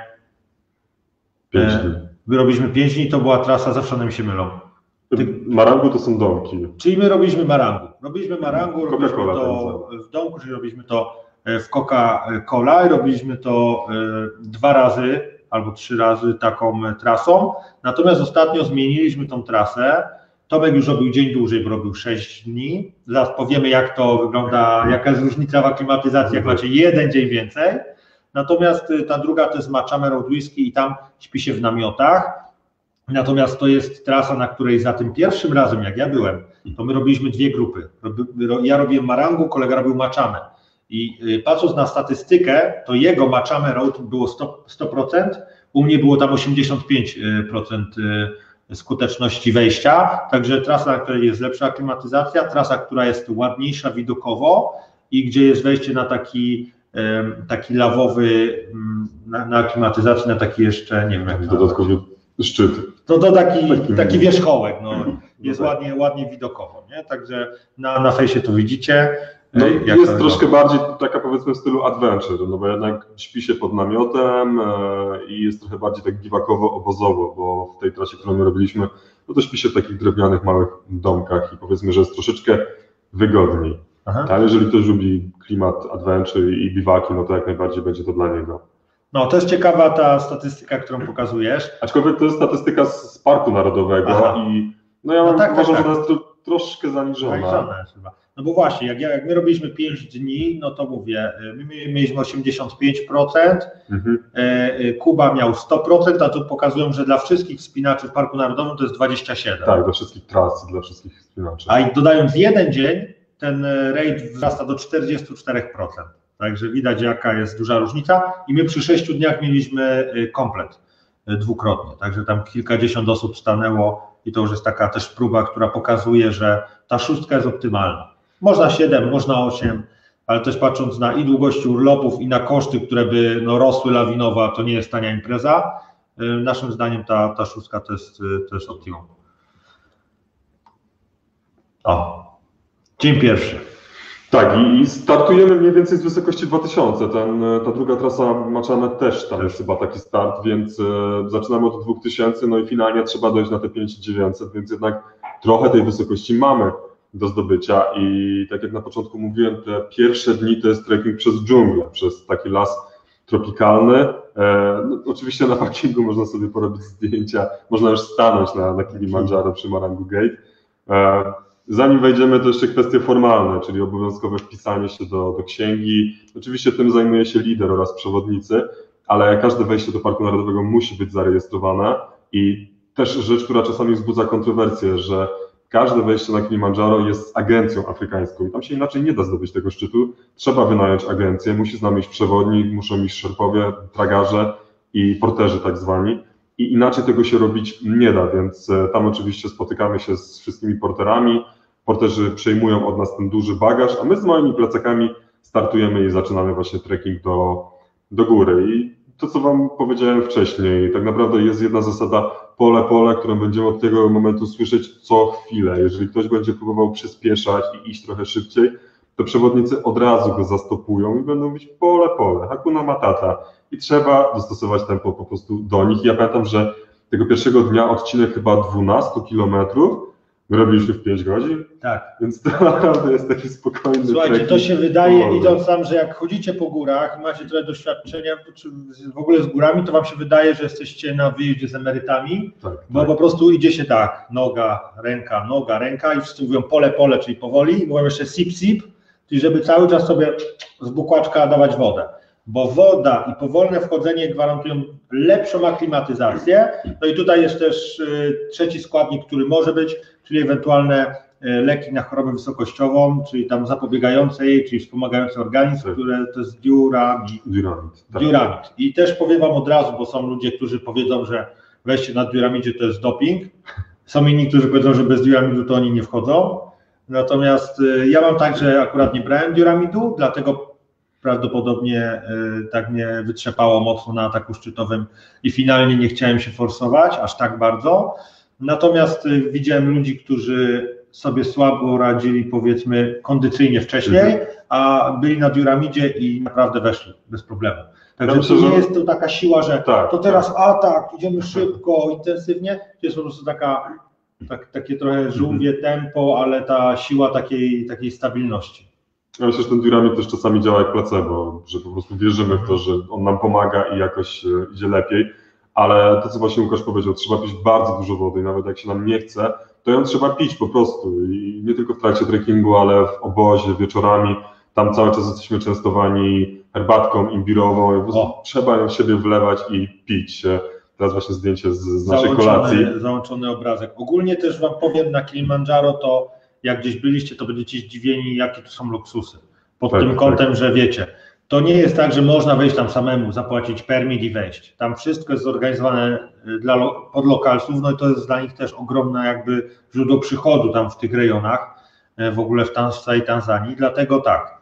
5 dni. Robiliśmy 5 dni, to była trasa, zawsze one mi się mylą. Marangu to są domki. Czyli my robiliśmy Marangu, robiliśmy to w domku, czyli robiliśmy to w Coca-Cola i robiliśmy to 2 razy albo 3 razy taką trasą, natomiast ostatnio zmieniliśmy tą trasę. Tomek już robił dzień dłużej, bo robił 6 dni. Zaraz powiemy, jak to wygląda, jaka jest różnica w aklimatyzacji, jak macie 1 dzień więcej. Natomiast ta druga to jest Machamer Road Whisky i tam śpi się w namiotach. Natomiast to jest trasa, na której za tym pierwszym razem, jak ja byłem, to my robiliśmy 2 grupy. Ja robiłem Marangu, kolega robił Machamer. I patrząc na statystykę, to jego Machamer Road było 100%, u mnie było tam 85% skuteczności wejścia, także trasa, na której jest lepsza aklimatyzacja, trasa, która jest ładniejsza widokowo i gdzie jest wejście na taki lawowy, na aklimatyzacji, na taki jeszcze, nie wiem jak dodatkowy szczyt. To taki wierzchołek, no, jest ładnie widokowo, nie? Także na fejsie to widzicie. No, jest troszkę bardziej taka powiedzmy w stylu adventure, no bo jednak śpi się pod namiotem i jest trochę bardziej tak biwakowo-obozowo, bo w tej trasie, którą my robiliśmy, no to śpi się w takich drewnianych małych domkach i powiedzmy, że jest troszeczkę wygodniej. Ale jeżeli ktoś lubi klimat adventure i biwaki, no to jak najbardziej będzie to dla niego. No to jest ciekawa ta statystyka, którą pokazujesz. Aczkolwiek to jest statystyka z Parku Narodowego i no ja uważam, że ona jest troszkę zaniżona. No bo właśnie, jak my robiliśmy 5 dni, no to mówię, my mieliśmy 85%, Kuba miał 100%, a tu pokazują, że dla wszystkich wspinaczy w Parku Narodowym to jest 27%. Tak, dla wszystkich tras, dla wszystkich wspinaczy. A i dodając 1 dzień, ten rate wzrasta do 44%. Także widać, jaka jest duża różnica i my przy 6 dniach mieliśmy komplet dwukrotnie, także tam kilkadziesiąt osób stanęło i to już jest taka też próba, która pokazuje, że ta 6 jest optymalna. Można 7, można 8, ale też patrząc na i długość urlopów i na koszty, które by rosły lawinowo, to nie jest tania impreza, naszym zdaniem ta 6 to jest optimum. O, dzień pierwszy. Tak, i startujemy mniej więcej z wysokości 2000. Ta druga trasa Maczamet też tam jest chyba taki start, więc zaczynamy od 2000, no i finalnie trzeba dojść na te 5900, więc jednak trochę tej wysokości mamy do zdobycia i tak jak na początku mówiłem, te pierwsze dni to jest trekking przez dżunglę, przez taki las tropikalny. No, oczywiście na parkingu można sobie porobić zdjęcia, można już stanąć na Kilimandżaro przy Marangu Gate. Zanim wejdziemy, to jeszcze kwestie formalne, czyli obowiązkowe wpisanie się do księgi. Oczywiście tym zajmuje się lider oraz przewodnicy, ale każde wejście do Parku Narodowego musi być zarejestrowane i też rzecz, która czasami wzbudza kontrowersję, że każde wejście na Kilimandżaro jest z agencją afrykańską i tam się inaczej nie da zdobyć tego szczytu. Trzeba wynająć agencję, musi z nami iść przewodnik, muszą iść szerpowie, tragarze i porterzy tak zwani. I inaczej tego się robić nie da, więc tam oczywiście spotykamy się z wszystkimi porterami, porterzy przejmują od nas ten duży bagaż, a my z małymi plecakami startujemy i zaczynamy właśnie trekking do góry. I to, co Wam powiedziałem wcześniej, tak naprawdę jest jedna zasada pole, którą będziemy od tego momentu słyszeć co chwilę. Jeżeli ktoś będzie próbował przyspieszać i iść trochę szybciej, to przewodnicy od razu go zastopują i będą mówić pole, Hakuna Matata. I trzeba dostosować tempo po prostu do nich. Ja pamiętam, że tego pierwszego dnia odcinek chyba 12 kilometrów my robiliśmy w 5 godzin. Tak. Więc to naprawdę jest taki spokojny. Słuchajcie, to się wydaje, idąc tam, że jak chodzicie po górach i macie trochę doświadczenia czy w ogóle z górami, to wam się wydaje, że jesteście na wyjeździe z emerytami, bo po prostu idzie się tak, noga, ręka i wszyscy mówią pole, czyli powoli, i mówią jeszcze sip, czyli żeby cały czas sobie z bukłaczka dawać wodę. Bo woda i powolne wchodzenie gwarantują lepszą aklimatyzację. No i tutaj jest też trzeci składnik, który może być, czyli ewentualne leki na chorobę wysokościową, czyli tam zapobiegające jej, czyli wspomagające organizm, które to jest diuramid. I też powiem Wam od razu, bo są ludzie, którzy powiedzą, że wejście na diuramidzie to jest doping. Są inni, którzy powiedzą, że bez diuramidu to oni nie wchodzą. Natomiast ja mam tak, że akurat nie brałem diuramidu, dlatego prawdopodobnie tak mnie wytrzepało mocno na ataku szczytowym i finalnie nie chciałem się forsować aż tak bardzo. Natomiast widziałem ludzi, którzy sobie słabo radzili, powiedzmy, kondycyjnie wcześniej, a byli na diuramidzie i naprawdę weszli bez problemu. Także myślę, to nie jest to taka siła, że to teraz atak, idziemy szybko, intensywnie. To jest po prostu takie trochę żółwie tempo, ale ta siła takiej stabilności. Ja myślę, że ten diuramid też czasami działa jak placebo, że po prostu wierzymy w to, że on nam pomaga i jakoś idzie lepiej, ale to, co właśnie Łukasz powiedział, trzeba pić bardzo dużo wody i nawet jak się nam nie chce, to ją trzeba pić po prostu i nie tylko w trakcie trekkingu, ale w obozie, wieczorami, tam cały czas jesteśmy częstowani herbatką imbirową i po prostu trzeba ją w siebie wlewać i pić. Teraz właśnie zdjęcie z naszej kolacji. Załączony obrazek. Ogólnie też Wam powiem, na Kilimandżaro to jak gdzieś byliście, to będziecie zdziwieni, jakie to są luksusy. Pod tym kątem, że wiecie, to nie jest tak, że można wejść tam samemu, zapłacić permit i wejść. Tam wszystko jest zorganizowane pod lokalsów, no i to jest dla nich też ogromne jakby źródło przychodu tam w tych rejonach, w ogóle w całej Tanzanii. Dlatego tak,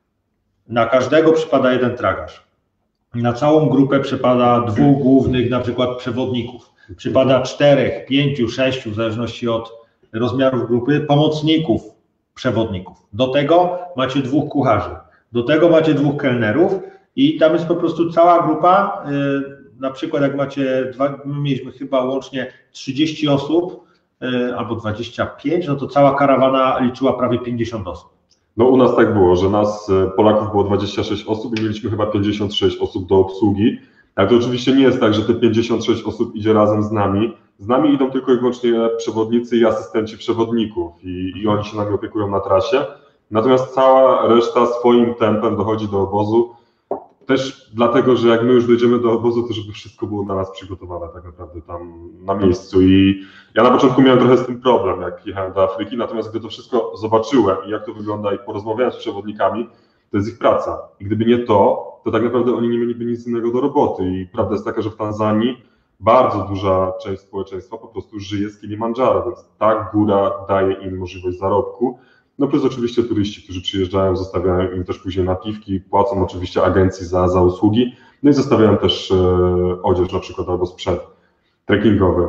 na każdego przypada jeden tragarz. Na całą grupę przypada 2 głównych na przykład przewodników. Przypada 4, 5, 6, w zależności od rozmiarów grupy, pomocników przewodników. Do tego macie 2 kucharzy, do tego macie 2 kelnerów i tam jest po prostu cała grupa, na przykład jak macie, my mieliśmy chyba łącznie 30 osób albo 25, no to cała karawana liczyła prawie 50 osób. No u nas tak było, że nas Polaków było 26 osób i mieliśmy chyba 56 osób do obsługi, ale to oczywiście nie jest tak, że te 56 osób idzie razem z nami. Z nami idą tylko i wyłącznie przewodnicy i asystenci przewodników i oni się nami opiekują na trasie. Natomiast cała reszta swoim tempem dochodzi do obozu. Też dlatego, że jak my już dojdziemy do obozu, to żeby wszystko było dla nas przygotowane tak naprawdę tam na miejscu. I ja na początku miałem trochę z tym problem, jak jechałem do Afryki, natomiast gdy to wszystko zobaczyłem i jak to wygląda i porozmawiałem z przewodnikami, to jest ich praca. I gdyby nie to tak naprawdę oni nie mieliby nic innego do roboty. I prawda jest taka, że w Tanzanii bardzo duża część społeczeństwa po prostu żyje z Kilimandżaro, więc ta góra daje im możliwość zarobku. No plus oczywiście turyści, którzy przyjeżdżają, zostawiają im też później napiwki, płacą oczywiście agencji za usługi, no i zostawiają też odzież na przykład albo sprzęt trekkingowy.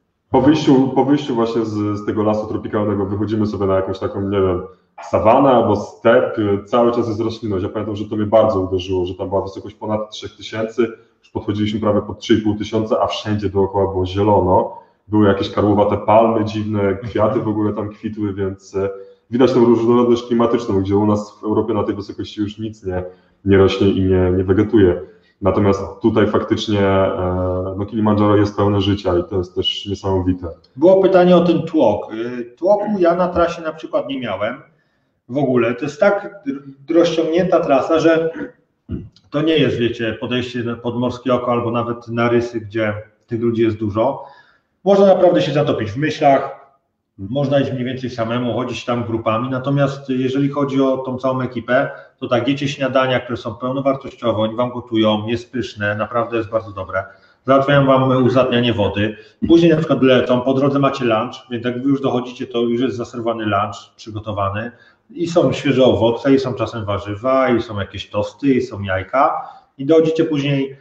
Po wyjściu właśnie z tego lasu tropikalnego wychodzimy sobie na jakąś taką, nie wiem, sawanę albo step, cały czas jest roślinność. Ja pamiętam, że to mnie bardzo uderzyło, że tam była wysokość ponad 3000, już podchodziliśmy prawie pod 3500, a wszędzie dookoła było zielono. Były jakieś karłowate palmy dziwne, kwiaty w ogóle tam kwitły, więc widać tę różnorodność klimatyczną, gdzie u nas w Europie na tej wysokości już nic nie rośnie i nie wegetuje. Natomiast tutaj faktycznie no Kilimandżaro jest pełne życia i to jest też niesamowite. Było pytanie o ten tłok. Tłoku ja na trasie na przykład nie miałem w ogóle. To jest tak rozciągnięta trasa, że to nie jest, wiecie, podejście pod Morskie Oko albo nawet na Rysy, gdzie tych ludzi jest dużo. Można naprawdę się zatopić w myślach, można iść mniej więcej samemu, chodzić tam grupami, natomiast jeżeli chodzi o tą całą ekipę, to tak, jecie śniadania, które są pełnowartościowe, oni wam gotują, jest pyszne, naprawdę jest bardzo dobre. Załatwiają wam uzadnianie wody, później na przykład lecą, po drodze macie lunch, więc jak wy już dochodzicie, to już jest zaserwowany lunch przygotowany i są świeże owoce, i są czasem warzywa, i są jakieś tosty, i są jajka i dochodzicie później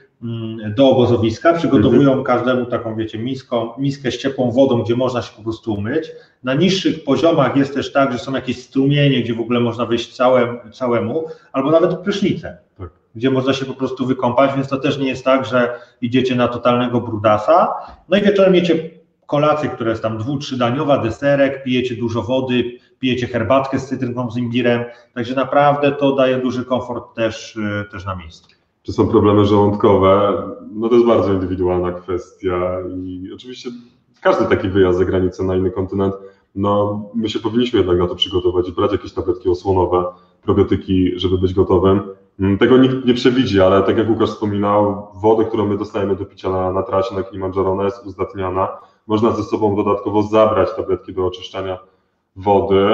do obozowiska, przygotowują każdemu taką, wiecie, miskę z ciepłą wodą, gdzie można się po prostu umyć. Na niższych poziomach jest też tak, że są jakieś strumienie, gdzie w ogóle można wyjść całemu, albo nawet prysznice, gdzie można się po prostu wykąpać, więc to też nie jest tak, że idziecie na totalnego brudasa. No i wieczorem jecie kolację, która jest tam 2-3-daniowa, deserek, pijecie dużo wody, pijecie herbatkę z cytrynką, z imbirem, także naprawdę to daje duży komfort też na miejscu. Czy są problemy żołądkowe? No to jest bardzo indywidualna kwestia i oczywiście każdy taki wyjazd za granicę na inny kontynent, no my się powinniśmy jednak na to przygotować i brać jakieś tabletki osłonowe, probiotyki, żeby być gotowym. Tego nikt nie przewidzi, ale tak jak Łukasz wspominał, wodę, którą my dostajemy do picia na trasie na Kilimandżaro, ona jest uzdatniana. Można ze sobą dodatkowo zabrać tabletki do oczyszczania wody.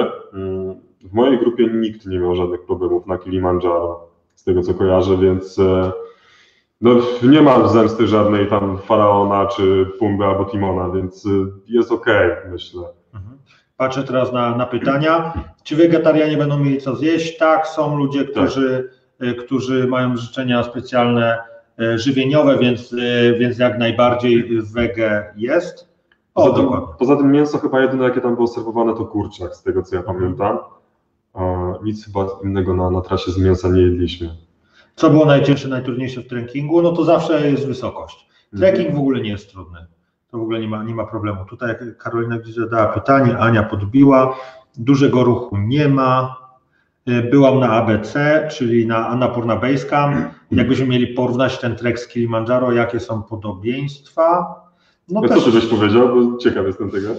W mojej grupie nikt nie miał żadnych problemów na Kilimandżaro, z tego co kojarzę, więc no, nie ma zemsty żadnej tam Faraona, czy Pumby albo Timona, więc jest okej, myślę. Patrzę teraz na pytania. Czy wegetarianie będą mieli co zjeść? Tak, są ludzie, którzy mają życzenia specjalne żywieniowe, więc jak najbardziej wege jest. Poza tym mięso chyba jedyne, jakie tam było serwowane, to kurczak, z tego co ja pamiętam. Nic chyba innego na trasie z mięsa nie jedliśmy. Co było najcięższe, najtrudniejsze w trekkingu? No to zawsze jest wysokość. Trekking w ogóle nie jest trudny. To w ogóle nie ma problemu. Tutaj Karolina gdzieś zadała pytanie, Ania podbiła. Dużego ruchu nie ma. Byłam na ABC, czyli na Annapurna Base Camp. Jakbyśmy mieli porównać ten trek z Kilimandżaro, jakie są podobieństwa? No też... Co ty byś powiedział, bo ciekaw jestem tego.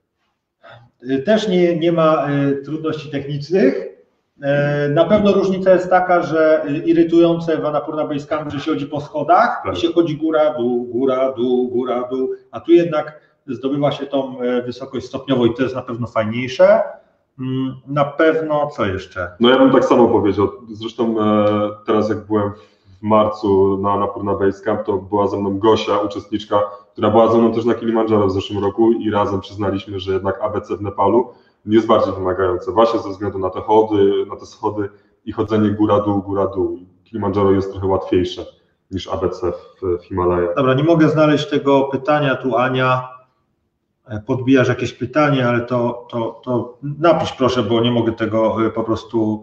Też nie ma trudności technicznych. Na pewno różnica jest taka, że irytujące w Annapurna Base Camp, że się chodzi po schodach i się chodzi góra, dół, góra, dół, góra, dół, a tu jednak zdobywa się tą wysokość stopniowo i to jest na pewno fajniejsze. Na pewno, co jeszcze? No ja bym tak samo powiedział, zresztą teraz jak byłem w marcu na Annapurna Base Camp, to była ze mną Gosia, uczestniczka, która była ze mną też na Kilimandżaro w zeszłym roku i razem przyznaliśmy, że jednak ABC w Nepalu jest bardziej wymagające, właśnie ze względu na te schody i chodzenie góra-dół. Kilimandżaro jest trochę łatwiejsze niż ABC w Himalajach. Dobra, nie mogę znaleźć tego pytania, tu Ania, podbijasz jakieś pytanie, ale to napisz proszę, bo nie mogę tego po prostu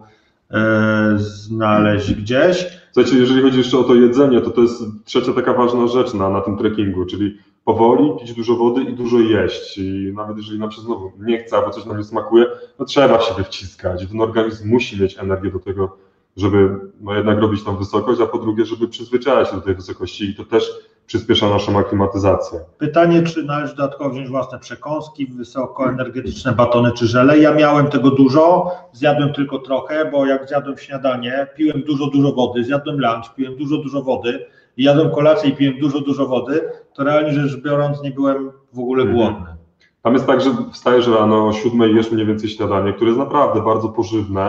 znaleźć gdzieś. Słuchajcie, jeżeli chodzi jeszcze o to jedzenie, to jest trzecia taka ważna rzecz na tym trekkingu, czyli powoli, pić dużo wody i dużo jeść. I nawet jeżeli nam się znowu nie chce, albo coś nam nie smakuje, no trzeba w siebie wciskać. Ten organizm musi mieć energię do tego, żeby no jednak robić tam wysokość, a po drugie, żeby przyzwyczajać się do tej wysokości i to też przyspiesza naszą aklimatyzację. Pytanie, czy należy dodatkowo wziąć własne przekąski, wysokoenergetyczne batony czy żele? Ja miałem tego dużo, zjadłem tylko trochę, bo jak zjadłem śniadanie, piłem dużo wody, zjadłem lunch, piłem dużo wody, i jadłem kolację i piłem dużo wody, to realnie rzecz biorąc nie byłem w ogóle głodny. Tam jest tak, że wstajesz rano o 7:00, jesz mniej więcej śniadanie, które jest naprawdę bardzo pożywne,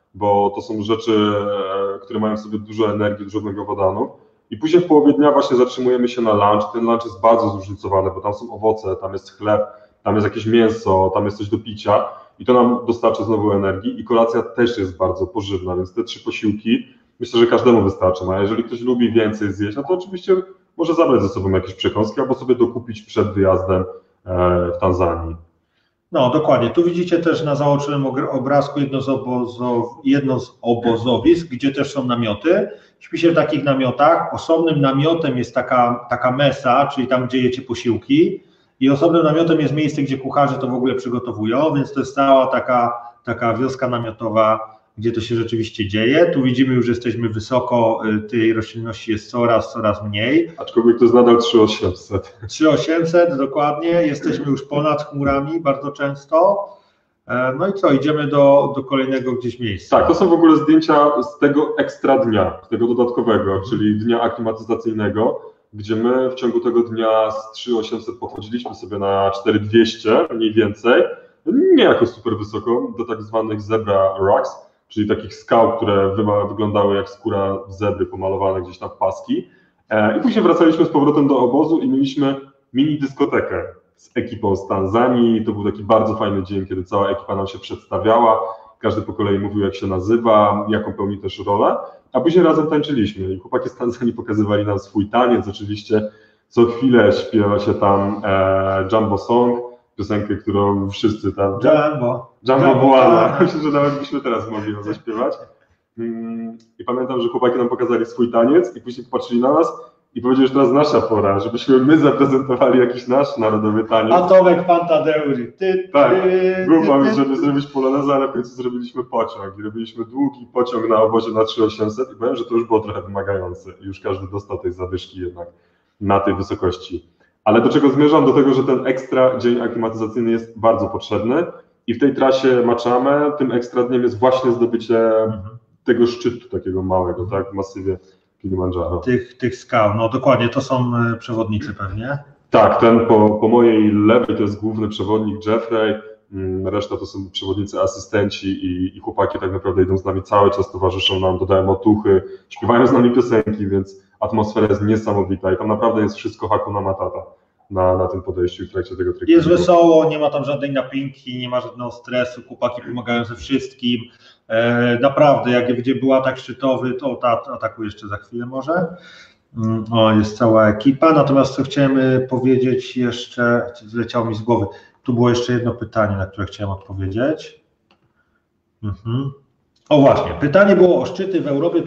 bo to są rzeczy, które mają w sobie dużo energii, dużo węglowodanu. I później w połowie dnia właśnie zatrzymujemy się na lunch. Ten lunch jest bardzo zróżnicowany, bo tam są owoce, tam jest chleb, tam jest jakieś mięso, tam jest coś do picia i to nam dostarcza znowu energii i kolacja też jest bardzo pożywna, więc te 3 posiłki myślę, że każdemu wystarczą, a jeżeli ktoś lubi więcej zjeść, no to oczywiście może zabrać ze sobą jakieś przekąski albo sobie dokupić przed wyjazdem w Tanzanii. No dokładnie, tu widzicie też na zaocznym obrazku jedno z obozowisk, gdzie też są namioty. Śpi się w takich namiotach. Osobnym namiotem jest taka mesa, czyli tam, gdzie jecie posiłki, i osobnym namiotem jest miejsce, gdzie kucharze to w ogóle przygotowują, więc to jest cała taka wioska namiotowa, gdzie to się rzeczywiście dzieje. Tu widzimy już, że jesteśmy wysoko, tej roślinności jest coraz mniej. Aczkolwiek to jest nadal 3800. 3800, dokładnie, jesteśmy już ponad chmurami bardzo często. No i co, idziemy do kolejnego gdzieś miejsca. Tak, to są w ogóle zdjęcia z tego ekstra dnia, tego dodatkowego, czyli dnia aklimatyzacyjnego, gdzie my w ciągu tego dnia z 3800 podchodziliśmy sobie na 4200 mniej więcej, nie jako super wysoko, do tak zwanych zebra rocks, czyli takich skał, które wyglądały jak skóra zebry pomalowane gdzieś tam w paski. I później wracaliśmy z powrotem do obozu i mieliśmy mini dyskotekę z ekipą z Tanzanii. To był taki bardzo fajny dzień, kiedy cała ekipa nam się przedstawiała. Każdy po kolei mówił, jak się nazywa, jaką pełni też rolę, a później razem tańczyliśmy. I chłopaki z Tanzanii pokazywali nam swój taniec. Oczywiście co chwilę śpiewa się tam Jumbo Song, piosenkę, którą wszyscy tam... Jumbo Bwana. Myślę, że nawet byśmy teraz mogli ją zaśpiewać. I pamiętam, że chłopaki nam pokazali swój taniec i później popatrzyli na nas i powiedzieli, że teraz nasza pora, żebyśmy my zaprezentowali jakiś nasz narodowy taniec. A Tomek Pantadeury. Tak, był pomysł, żeby zrobić polonezę, ale w końcu zrobiliśmy pociąg i robiliśmy długi pociąg na obozie na 3800 i powiem, że to już było trochę wymagające i już każdy dostał tej zawyżki jednak na tej wysokości. Ale do czego zmierzam? Do tego, że ten ekstra dzień aklimatyzacyjny jest bardzo potrzebny i w tej trasie Machame tym ekstra dniem jest właśnie zdobycie tego szczytu takiego małego, tak, w masywie Kilimandżaro. Tych skał, no dokładnie, to są przewodnicy pewnie. Tak, ten po mojej lewej to jest główny przewodnik Jeffrey, reszta to są przewodnicy asystenci i chłopaki tak naprawdę idą z nami cały czas, towarzyszą nam, dodają otuchy, śpiewają z nami piosenki, więc atmosfera jest niesamowita i tam naprawdę jest wszystko Hakuna Matata na tym podejściu w trakcie tego trekkingu. Jest wesoło, nie ma tam żadnej napinki, nie ma żadnego stresu, chłopaki pomagają ze wszystkim. Naprawdę, jak gdzie był atak szczytowy, to ataku jeszcze za chwilę może. O, jest cała ekipa, natomiast co chciałem powiedzieć jeszcze, zleciało mi z głowy, tu było jeszcze jedno pytanie, na które chciałem odpowiedzieć. O właśnie, pytanie było o szczyty w Europie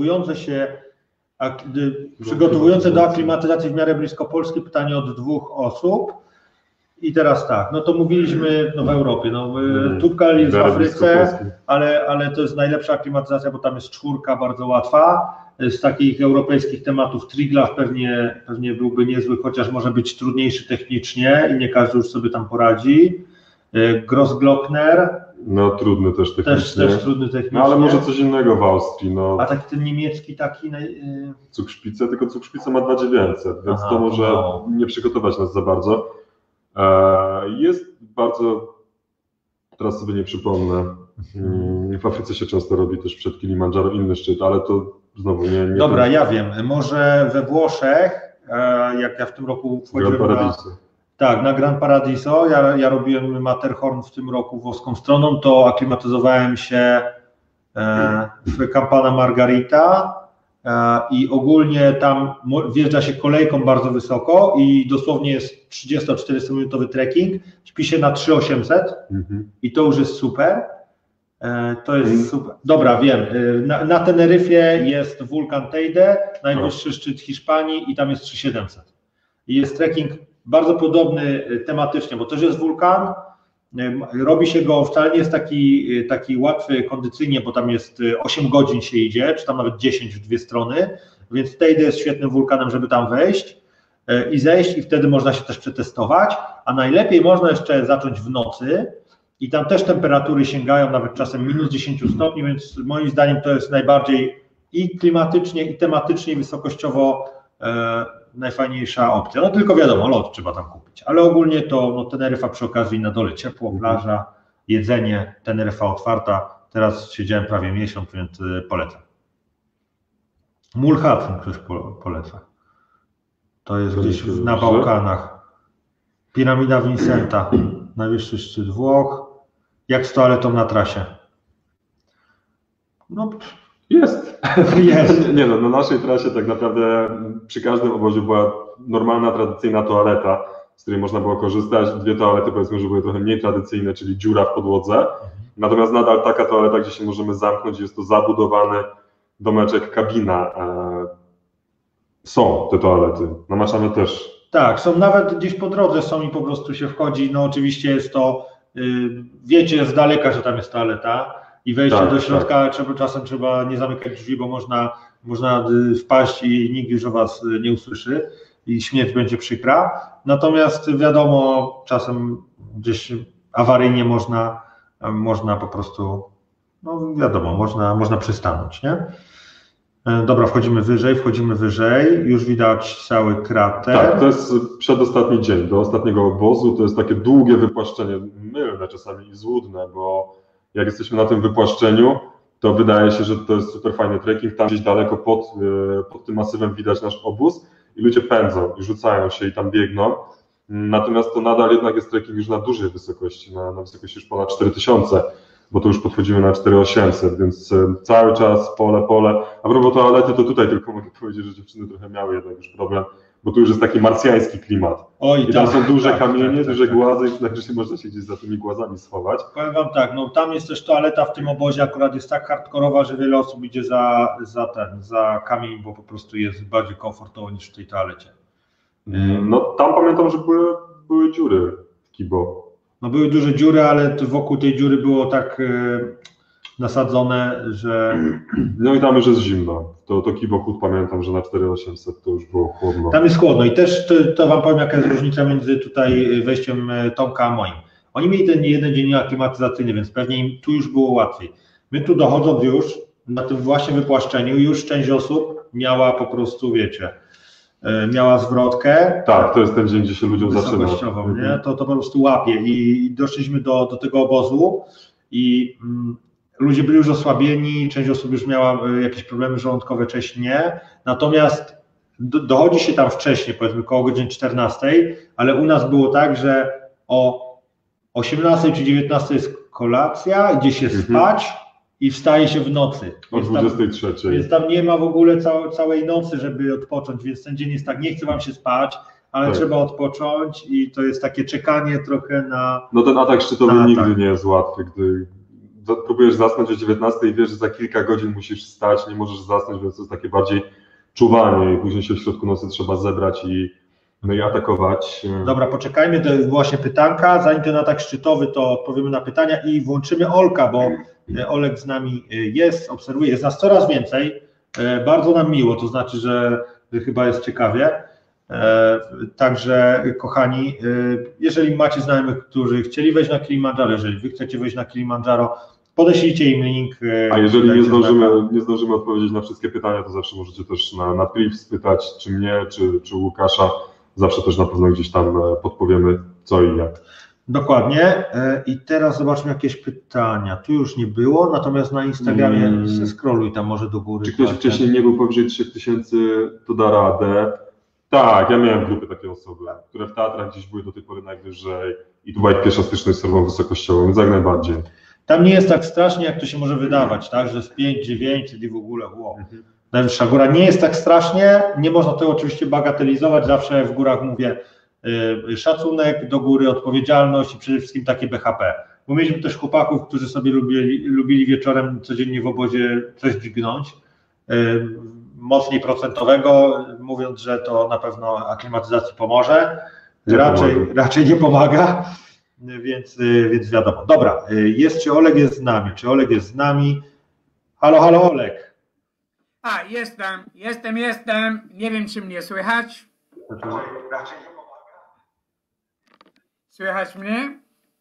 przygotowujące do aklimatyzacji w miarę blisko Polski, pytanie od 2 osób. I teraz tak, no to mówiliśmy w Europie, Tupkal jest w Afryce, ale to jest najlepsza aklimatyzacja, bo tam jest 4 bardzo łatwa. Z takich europejskich tematów Triglav pewnie byłby niezły, chociaż może być trudniejszy technicznie i nie każdy już sobie tam poradzi. Grossglockner. No trudny też technicznie. Też trudny technicznie. No ale może coś innego w Austrii. No. A taki ten niemiecki taki... Cukrszpice, tylko Cukrszpica ma 2900, więc to może nie przygotować nas za bardzo. Jest bardzo, teraz sobie nie przypomnę, w Afryce się często robi też przed Kilimandżaro inny szczyt, ale to znowu nie... Dobra, ja wiem, może we Włoszech, jak ja w tym roku wchodziłem na Gran Paradiso, ja robiłem Matterhorn w tym roku włoską stroną, to aklimatyzowałem się w Campana Margarita i ogólnie tam wjeżdża się kolejką bardzo wysoko i dosłownie jest 30-40 minutowy trekking, śpi się na 3800 i to już jest super. To jest super. Dobra, wiem. Na Teneryfie jest wulkan Teide, najwyższy szczyt Hiszpanii i tam jest 3700. I jest trekking bardzo podobny tematycznie, bo też jest wulkan. Robi się go, wcale nie jest taki łatwy kondycyjnie, bo tam jest 8 godzin się idzie, czy tam nawet 10 w 2 strony, więc Teide jest świetnym wulkanem, żeby tam wejść i zejść i wtedy można się też przetestować, a najlepiej można jeszcze zacząć w nocy i tam też temperatury sięgają nawet czasem minus 10 stopni, więc moim zdaniem to jest najbardziej i klimatycznie, i tematycznie, i wysokościowo najfajniejsza opcja. No tylko wiadomo, lot trzeba tam kupić, ale ogólnie to Teneryfa przy okazji na dole ciepło, plaża, jedzenie, Teneryfa otwarta, Teraz siedziałem prawie miesiąc, więc polecam. Mulhacen ktoś poleca. To jest gdzieś na Bałkanach. Piramida Vincenta, najwyższy szczyt Włoch. Jak z toaletą na trasie? No, jest. Jest. Nie no, na naszej trasie tak naprawdę przy każdym obozie była normalna, tradycyjna toaleta, z której można było korzystać. 2 toalety, powiedzmy, że były trochę mniej tradycyjne, czyli dziura w podłodze. Natomiast nadal taka toaleta, gdzie się możemy zamknąć, jest to zabudowany domeczek, kabina. Są te toalety. Na Maszamie też. Tak, są nawet gdzieś po drodze są i po prostu się wchodzi. No oczywiście jest to, wiecie z daleka, że tam jest toaleta i wejście do środka, czasem trzeba nie zamykać drzwi, bo można wpaść i nikt już o was nie usłyszy i śmierć będzie przykra. Natomiast wiadomo, czasem gdzieś awaryjnie można po prostu, no wiadomo, można przystanąć, nie? Dobra, wchodzimy wyżej, już widać cały krater. Tak, to jest przedostatni dzień, do ostatniego obozu, to jest takie długie wypłaszczenie, mylne czasami i złudne, bo jak jesteśmy na tym wypłaszczeniu, to wydaje się, że to jest super fajny trekking, tam gdzieś daleko pod tym masywem widać nasz obóz i ludzie pędzą i rzucają się i tam biegną, natomiast to nadal jednak jest trekking już na dużej wysokości, na wysokości już ponad 4000, bo to już podchodzimy na 4800, więc cały czas pole. A propos toalety, to tutaj tylko mogę powiedzieć, że dziewczyny trochę miały jednak już problem, bo tu już jest taki marsjański klimat. I tam są duże kamienie, duże głazy, także można się gdzieś za tymi głazami schować. Powiem wam tak, no tam jest też toaleta w tym obozie, akurat jest tak hardkorowa, że wiele osób idzie za kamień, bo po prostu jest bardziej komfortowo niż w tej toalecie. No tam pamiętam, że były dziury w Kibo. No były duże dziury, ale wokół tej dziury było tak nasadzone, że... No i tam już jest zimno. To Kibo Hut pamiętam, że na 4800 to już było chłodno. Tam jest chłodno i też to wam powiem, jaka jest różnica między tutaj wejściem Tomka a moim. Oni mieli ten jeden dzień aklimatyzacyjny, więc pewnie im tu już było łatwiej. My tu dochodząc już, na tym właśnie wypłaszczeniu, już część osób miała po prostu, wiecie, miała zwrotkę. Tak, to jest ten dzień, gdzie się ludziom zaczyna. Nie? To po prostu łapie i doszliśmy do tego obozu i ludzie byli już osłabieni, część osób już miała jakieś problemy żołądkowe, część nie, natomiast dochodzi się tam wcześniej, powiedzmy koło godziny 14, ale u nas było tak, że o 18 czy 19 jest kolacja, idzie się spać i wstaje się w nocy. O 23. Więc tam nie ma w ogóle całej nocy, żeby odpocząć, więc ten dzień jest tak, nie chce wam się spać, ale trzeba odpocząć i to jest takie czekanie trochę na... No ten atak szczytowy nigdy nie jest łatwy, gdy próbujesz zasnąć o 19 i wiesz, że za kilka godzin musisz wstać, nie możesz zasnąć, więc to jest takie bardziej czuwanie i później się w środku nocy trzeba zebrać i atakować. Dobra, poczekajmy, to jest właśnie pytanka, zanim ten atak szczytowy, to odpowiemy na pytania i włączymy Olka, bo Olek z nami jest, obserwuje, jest nas coraz więcej, bardzo nam miło, to znaczy, że chyba jest ciekawie. Także kochani, jeżeli macie znajomych, którzy chcieli wejść na Kilimandżaro, jeżeli wy chcecie wejść na Kilimandżaro, podeślijcie im link. A jeżeli nie zdążymy odpowiedzieć na wszystkie pytania, to zawsze możecie też na priv spytać, czy mnie, czy Łukasza. Zawsze też na pewno gdzieś tam podpowiemy co i jak. Dokładnie. I teraz zobaczmy jakieś pytania. Tu już nie było, natomiast na Instagramie scrolluj tam może do góry. Czy ktoś wcześniej nie był powyżej 3000, to da radę? Tak, ja miałem grupy takie osoby, które w Tatrach gdzieś były do tej pory najwyżej i tu była ich pierwsza styczność z serwą wysokościową, więc jak najbardziej. Tam nie jest tak strasznie, jak to się może wydawać, tak, że z 5, 9, czyli w ogóle najwyższa góra. Nie jest tak strasznie, nie można tego oczywiście bagatelizować, zawsze w górach mówię szacunek do góry, odpowiedzialność i przede wszystkim takie BHP. Bo mieliśmy też chłopaków, którzy sobie lubili wieczorem codziennie w obozie coś dźgnąć, mocniej procentowego, mówiąc, że to na pewno aklimatyzacji pomoże. Raczej nie pomaga, więc wiadomo. Dobra, czy Oleg jest z nami? Czy Oleg jest z nami? Halo Oleg. Jestem. Nie wiem, czy mnie słychać. Raczej nie pomaga. Słychać mnie?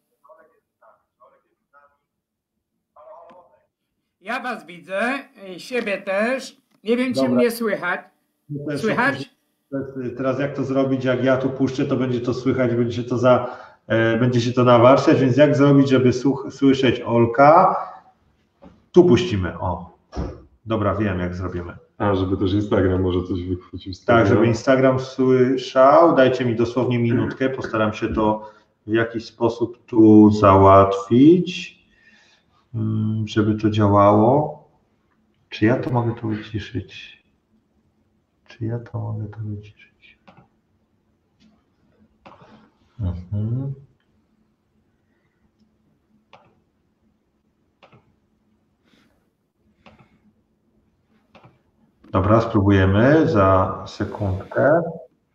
Ja was widzę, siebie też. Nie wiem, czy mnie słychać. Słychać? Teraz jak to zrobić, jak ja tu puszczę, to będzie to słychać, będzie się to nawarstwiać, więc jak zrobić, żeby słyszeć Olka? Tu puścimy, o. Dobra, wiem jak zrobimy. A, żeby też Instagram może coś wychwycił z tego. Tak, żeby Instagram słyszał. Dajcie mi dosłownie minutkę, postaram się to w jakiś sposób tu załatwić, żeby to działało. Czy ja to mogę tu wyciszyć? Czy ja to mogę tu wyciszyć? Mhm. Dobra, spróbujemy za sekundkę.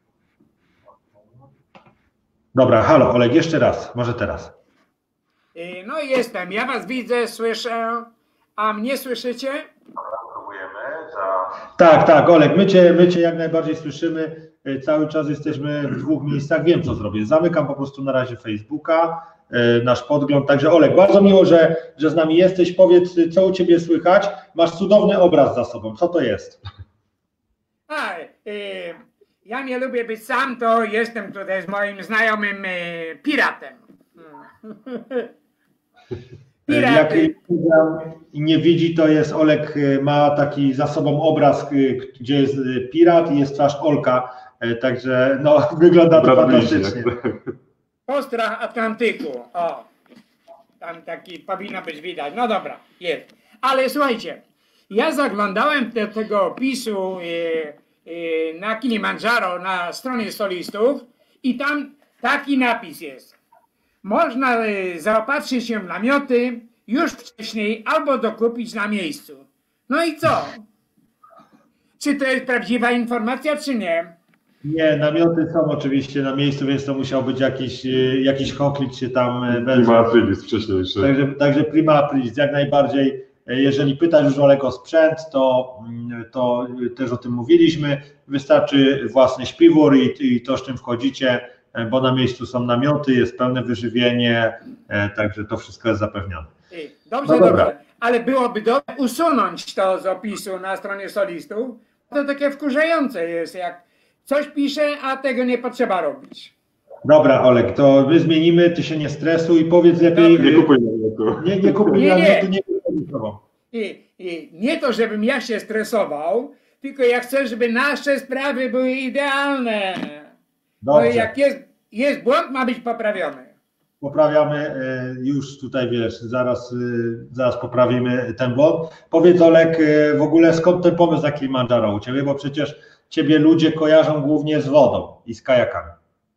Dobra, halo, Oleg, jeszcze raz, może teraz. No jestem, ja was widzę, słyszę, a mnie słyszycie? Spróbujemy za... Tak, Oleg, my cię jak najbardziej słyszymy. Cały czas jesteśmy w dwóch miejscach. Wiem, co zrobię. Zamykam po prostu na razie Facebooka, nasz podgląd. Także Oleg, bardzo miło, że z nami jesteś. Powiedz, co u ciebie słychać. Masz cudowny obraz za sobą. Co to jest? Ja nie lubię być sam, to jestem tutaj z moim znajomym piratem. Jak nie widzi, to jest Oleg, ma taki za sobą obraz, gdzie jest pirat i jest twarz Olka, także no, wygląda to fantastycznie. Postrach Atlantyku, o, tam taki powinno być widać, no dobra, jest. Ale słuchajcie, ja zaglądałem do tego opisu na Kilimandżaro, na stronie solistów i tam taki napis jest. Można zaopatrzyć się w namioty już wcześniej albo dokupić na miejscu. No i co? Czy to jest prawdziwa informacja, czy nie? Nie, namioty są oczywiście na miejscu, więc to musiał być jakiś choklit się tam... Prima aprilis wcześniejszy. Także prima aprilis, jak najbardziej. Jeżeli pytasz już Oleg o sprzęt, to też o tym mówiliśmy. Wystarczy własny śpiwór i to, z czym wchodzicie, bo na miejscu są namioty, jest pełne wyżywienie, także to wszystko jest zapewnione. Dobrze, dobrze, ale byłoby dobrze usunąć to z opisu na stronie solistów. To takie wkurzające jest, jak coś pisze, a tego nie potrzeba robić. Dobra, Oleg, to my zmienimy, ty się nie stresuj, powiedz lepiej... Nie kupuj namiotu. Nie kupuj namiotu, nie nie to, żebym ja się stresował, tylko ja chcę, żeby nasze sprawy były idealne. Dobrze. No i jak jest błąd, ma być poprawiony. Poprawiamy już tutaj, wiesz, zaraz poprawimy ten błąd. Powiedz, Oleg, w ogóle skąd ten pomysł na Kilimandżaro u ciebie, bo przecież ciebie ludzie kojarzą głównie z wodą i z kajakami.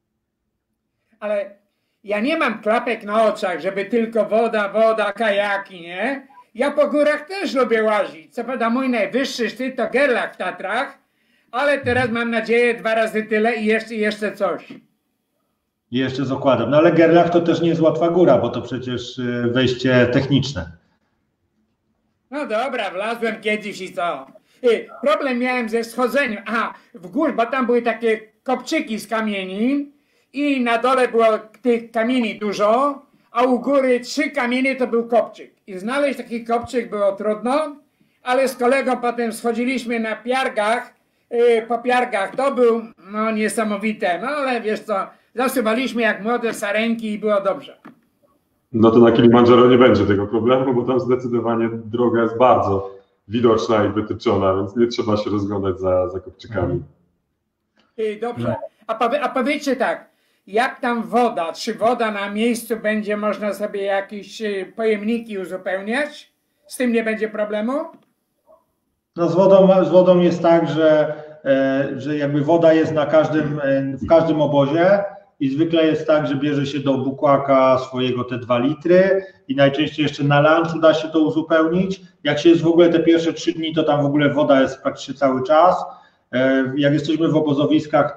Ale ja nie mam klapek na oczach, żeby tylko woda, kajaki, nie? Ja po górach też lubię łazić. Co prawda mój najwyższy szczyt to Gerlach w Tatrach, ale teraz mam nadzieję 2 razy tyle i jeszcze coś. I jeszcze z okładem. No ale Gerlach to też nie jest łatwa góra, bo to przecież wejście techniczne. No dobra, wlazłem kiedyś i co? Problem miałem ze schodzeniem. Aha, w górę, bo tam były takie kopczyki z kamieni i na dole było tych kamieni dużo, a u góry 3 kamienie to był kopczyk. I znaleźć taki kopczyk było trudno, ale z kolegą potem schodziliśmy na piargach, po piargach. To był no niesamowite, no ale wiesz co, zasuwaliśmy jak młode sarenki i było dobrze. No to na Kilimandżaro nie będzie tego problemu, bo tam zdecydowanie droga jest bardzo widoczna i wytyczona, więc nie trzeba się rozglądać za kopczykami. Dobrze, a powiedzcie tak, jak tam woda, czy woda na miejscu będzie można sobie jakieś pojemniki uzupełniać? Z tym nie będzie problemu? No z wodą jest tak, że jakby woda jest w każdym obozie i zwykle jest tak, że bierze się do bukłaka swojego te 2 litry i najczęściej jeszcze na lunchu da się to uzupełnić. Jak się jest w ogóle te pierwsze 3 dni, to tam w ogóle woda jest praktycznie cały czas. Jak jesteśmy w obozowiskach,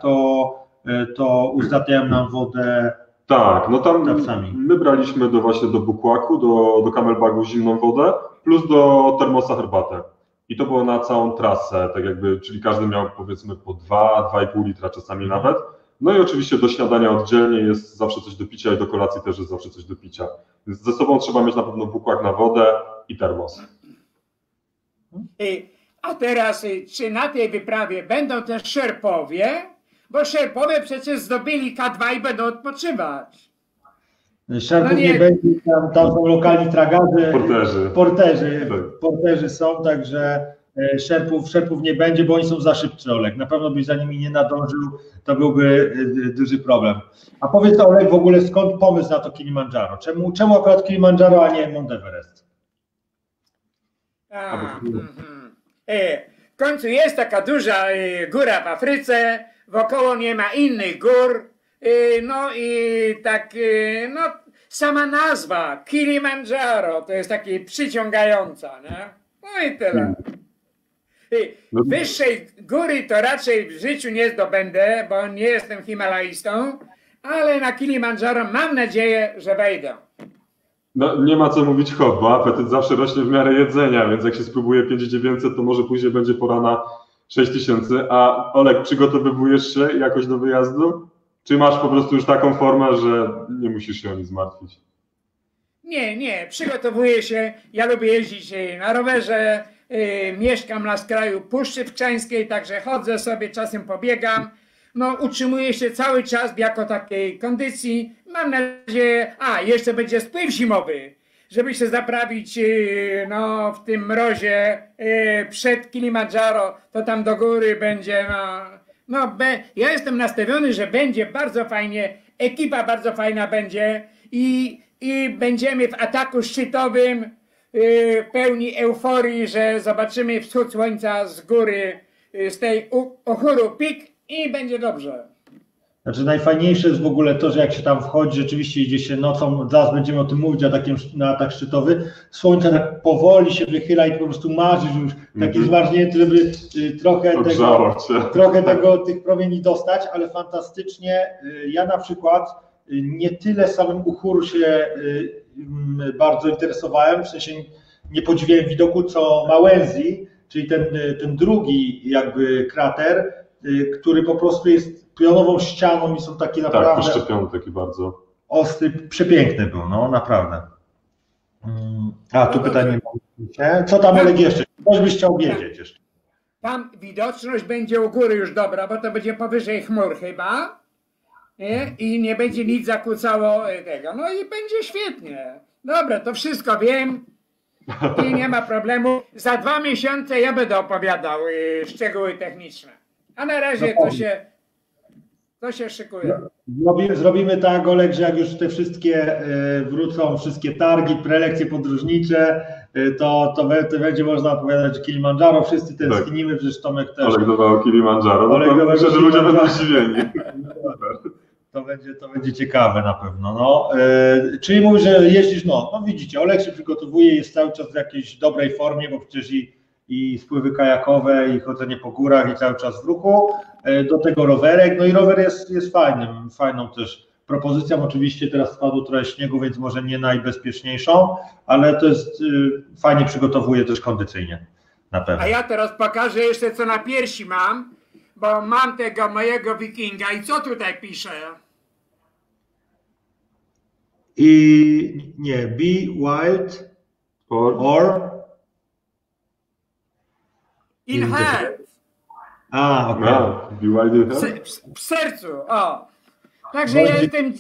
to uzdatniają nam wodę. Tak, no tam tapsami. My braliśmy właśnie do bukłaku, do camelbagu zimną wodę, plus do termosa herbatę. I to było na całą trasę, tak jakby, czyli każdy miał powiedzmy po 2,5 litra czasami nawet. No i oczywiście do śniadania oddzielnie jest zawsze coś do picia i do kolacji też jest zawsze coś do picia. Więc ze sobą trzeba mieć na pewno bukłak na wodę i termos. A teraz, czy na tej wyprawie będą też Szerpowie? Bo Szerpowie przecież zdobyli K2 i będą odpoczywać. Szerpów No nie. nie będzie, tam są lokalni tragarze, Porterzy. porterzy są, także szerpów nie będzie, bo oni są za szybcy, Oleg. Na pewno byś za nimi nie nadążył, to byłby duży problem. A powiedz, Oleg, w ogóle skąd pomysł na to Kilimandżaro? Czemu akurat Kilimandżaro, a nie Mount Everest? W końcu jest taka duża góra w Afryce, wokoło nie ma innych gór, no i tak, no sama nazwa Kilimandżaro to jest takie przyciągająca, nie? No i tyle. Wyższej góry to raczej w życiu nie zdobędę, bo nie jestem himalaistą, ale na Kilimandżaro mam nadzieję, że wejdę. No nie ma co mówić hop, bo apetyt zawsze rośnie w miarę jedzenia, więc jak się spróbuje 5900, to może później będzie pora na 6000. A Oleg, przygotowujesz się jakoś do wyjazdu? Czy masz po prostu już taką formę, że nie musisz się o nic martwić? Nie, przygotowuję się. Ja lubię jeździć na rowerze, mieszkam na skraju Puszczy Wczańskiej, także chodzę sobie, czasem pobiegam. No, utrzymuję się cały czas jako takiej kondycji. Mam nadzieję, jeszcze będzie spływ zimowy, żeby się zaprawić no, w tym mrozie przed Kilimandżaro, to tam do góry będzie, ja jestem nastawiony, że będzie bardzo fajnie, ekipa bardzo fajna będzie i będziemy w ataku szczytowym w pełni euforii, że zobaczymy wschód słońca z góry, z tej Uhuru Peak i będzie dobrze. Znaczy najfajniejsze jest w ogóle to, że jak się tam wchodzi, rzeczywiście idzie się nocą, zaraz będziemy o tym mówić, na atak szczytowy, słońce tak powoli się wychyla i po prostu marzysz już taki zmarznięty, żeby trochę tych promieni dostać, ale fantastycznie. Ja na przykład nie tyle samym Uhuru się bardzo interesowałem, w sensie nie podziwiałem widoku, co Małęzi, czyli ten drugi jakby krater, który po prostu jest pionową ścianą i są takie naprawdę... Tak, jeszcze piątek taki bardzo. Ostry, przepiękny był, no naprawdę. Tu pytanie. Co tam, Oleg, jeszcze? Coś byś chciał wiedzieć jeszcze. Tam widoczność będzie u góry już dobra, bo to będzie powyżej chmur chyba. Nie? I nie będzie nic zakłócało tego. No i będzie świetnie. Dobra, to wszystko wiem. I nie ma problemu. Za 2 miesiące ja będę opowiadał szczegóły techniczne. A na razie to się szykuje. Zrobimy tak, Oleg, że jak już te wszystkie wrócą, wszystkie targi, prelekcje podróżnicze, to będzie można opowiadać o Kilimandżaro. Wszyscy tęsknimy, przecież Tomek też. Oleg dawał Kilimandżaro. Myślę, że ludzie będą zdziwieni. To będzie ciekawe na pewno. No, czyli mówisz, że jeździsz, no widzicie, Oleg się przygotowuje, jest cały czas w jakiejś dobrej formie, bo przecież i spływy kajakowe, i chodzenie po górach, i cały czas w ruchu. Do tego rowerek, no i rower jest fajną też propozycją. Oczywiście teraz spadło trochę śniegu, więc może nie najbezpieczniejszą, ale to jest fajnie przygotowuje też kondycyjnie na pewno. A ja teraz pokażę jeszcze, co na piersi mam, bo mam tego mojego wikinga i co tutaj pisze? Be wild or in heart. Be wild in heart? W sercu, Także ja jestem,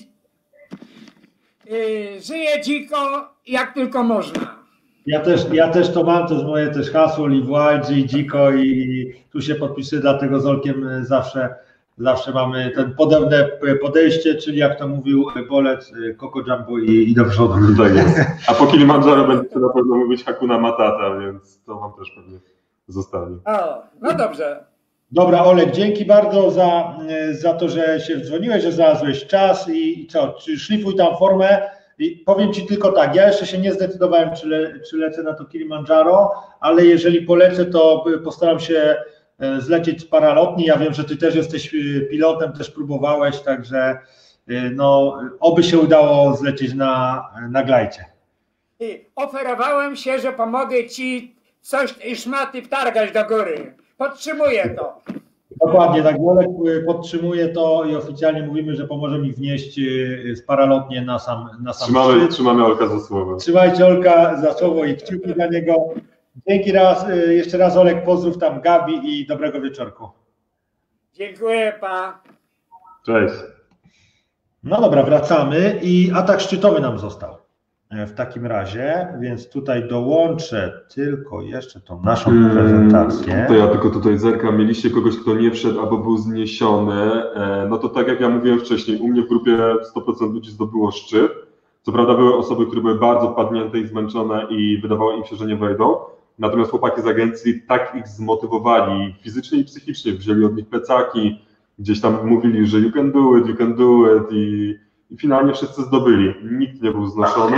żyję dziko jak tylko można. Ja też to mam, to jest moje też hasło, live wild, żyj dziko i tu się podpisuję, dlatego z Olkiem zawsze mamy ten podobne podejście, czyli jak to mówił Bolec, Coco Jumbo i do przodu. Tak jest. A po Kilimandżaro będziecie na pewno mówić Hakuna Matata, więc to wam też pewnie zostanie. No dobrze. Dobra, Olek, dzięki bardzo za to, że się dzwoniłeś, że znalazłeś czas i co, szlifuj tam formę. I powiem Ci tylko tak, ja jeszcze się nie zdecydowałem, czy lecę na to Kilimandżaro, ale jeżeli polecę, to postaram się zlecieć z paralotni. Ja wiem, że Ty też jesteś pilotem, też próbowałeś, także no, oby się udało zlecieć na glajcie. Oferowałem się, że pomogę Ci coś szmaty wtargać do góry. Podtrzymuję to. Dokładnie, tak, Olek podtrzymuje to i oficjalnie mówimy, że pomoże mi wnieść z paralotnie na sam szczyt. Trzymamy Olka za słowo. Trzymajcie Olka za słowo i kciuki dla niego. Dzięki jeszcze raz, Olek, pozdrów tam Gabi i dobrego wieczorku. Dziękuję, pa. Cześć. No dobra, wracamy i atak szczytowy nam został w takim razie, więc tutaj dołączę tylko jeszcze tą naszą prezentację. To ja tylko tutaj zerkam, mieliście kogoś, kto nie wszedł albo był zniesiony, no to tak jak ja mówiłem wcześniej, u mnie w grupie 100% ludzi zdobyło szczyt. Co prawda były osoby, które były bardzo padnięte i zmęczone i wydawało im się, że nie wejdą, natomiast chłopaki z agencji tak ich zmotywowali fizycznie i psychicznie, wzięli od nich plecaki, gdzieś tam mówili, że you can do it i finalnie wszyscy zdobyli. Nikt nie był znoszony.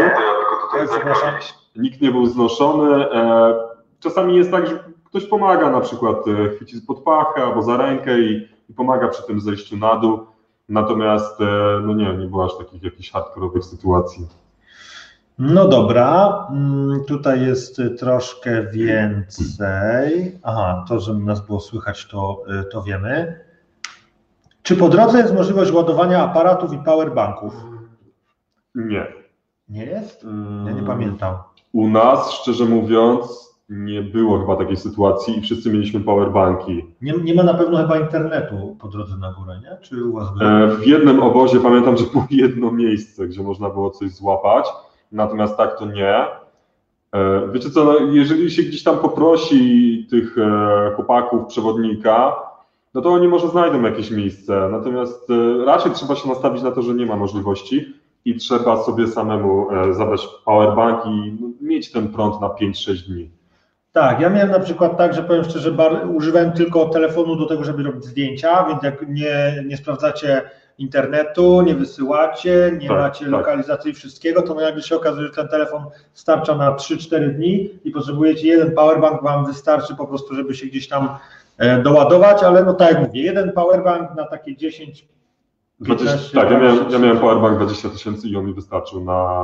Nikt nie był znoszony. Czasami jest tak, że ktoś pomaga, na przykład chwyci pod pachę albo za rękę i pomaga przy tym zejściu na dół. Natomiast no nie było aż takich jakichś hardkorowych sytuacji. No dobra, tutaj jest troszkę więcej. Aha, to, że nas było słychać, to wiemy. Czy po drodze jest możliwość ładowania aparatów i powerbanków? Nie. Nie jest? Ja nie pamiętam. U nas, szczerze mówiąc, nie było chyba takiej sytuacji i wszyscy mieliśmy powerbanki. Nie ma na pewno chyba internetu po drodze na górę, nie? Czy u was było? W jednym obozie pamiętam, że było jedno miejsce, gdzie można było coś złapać, natomiast tak to nie. Wiecie co, no, jeżeli się gdzieś tam poprosi tych chłopaków, przewodnika, no to oni może znajdą jakieś miejsce, natomiast raczej trzeba się nastawić na to, że nie ma możliwości i trzeba sobie samemu zabrać powerbank i mieć ten prąd na 5-6 dni. Tak, ja miałem na przykład tak, że powiem szczerze, używałem tylko telefonu do tego, żeby robić zdjęcia, więc jak nie sprawdzacie internetu, nie wysyłacie, nie macie lokalizacji wszystkiego, to nagle się okazuje, że ten telefon starcza na 3-4 dni i potrzebujecie jeden powerbank, wam wystarczy po prostu, żeby się gdzieś tam doładować, ale no tak jak mówię, jeden powerbank na takie 10, 15, tak, ja miałem powerbank 20 000 i on mi wystarczył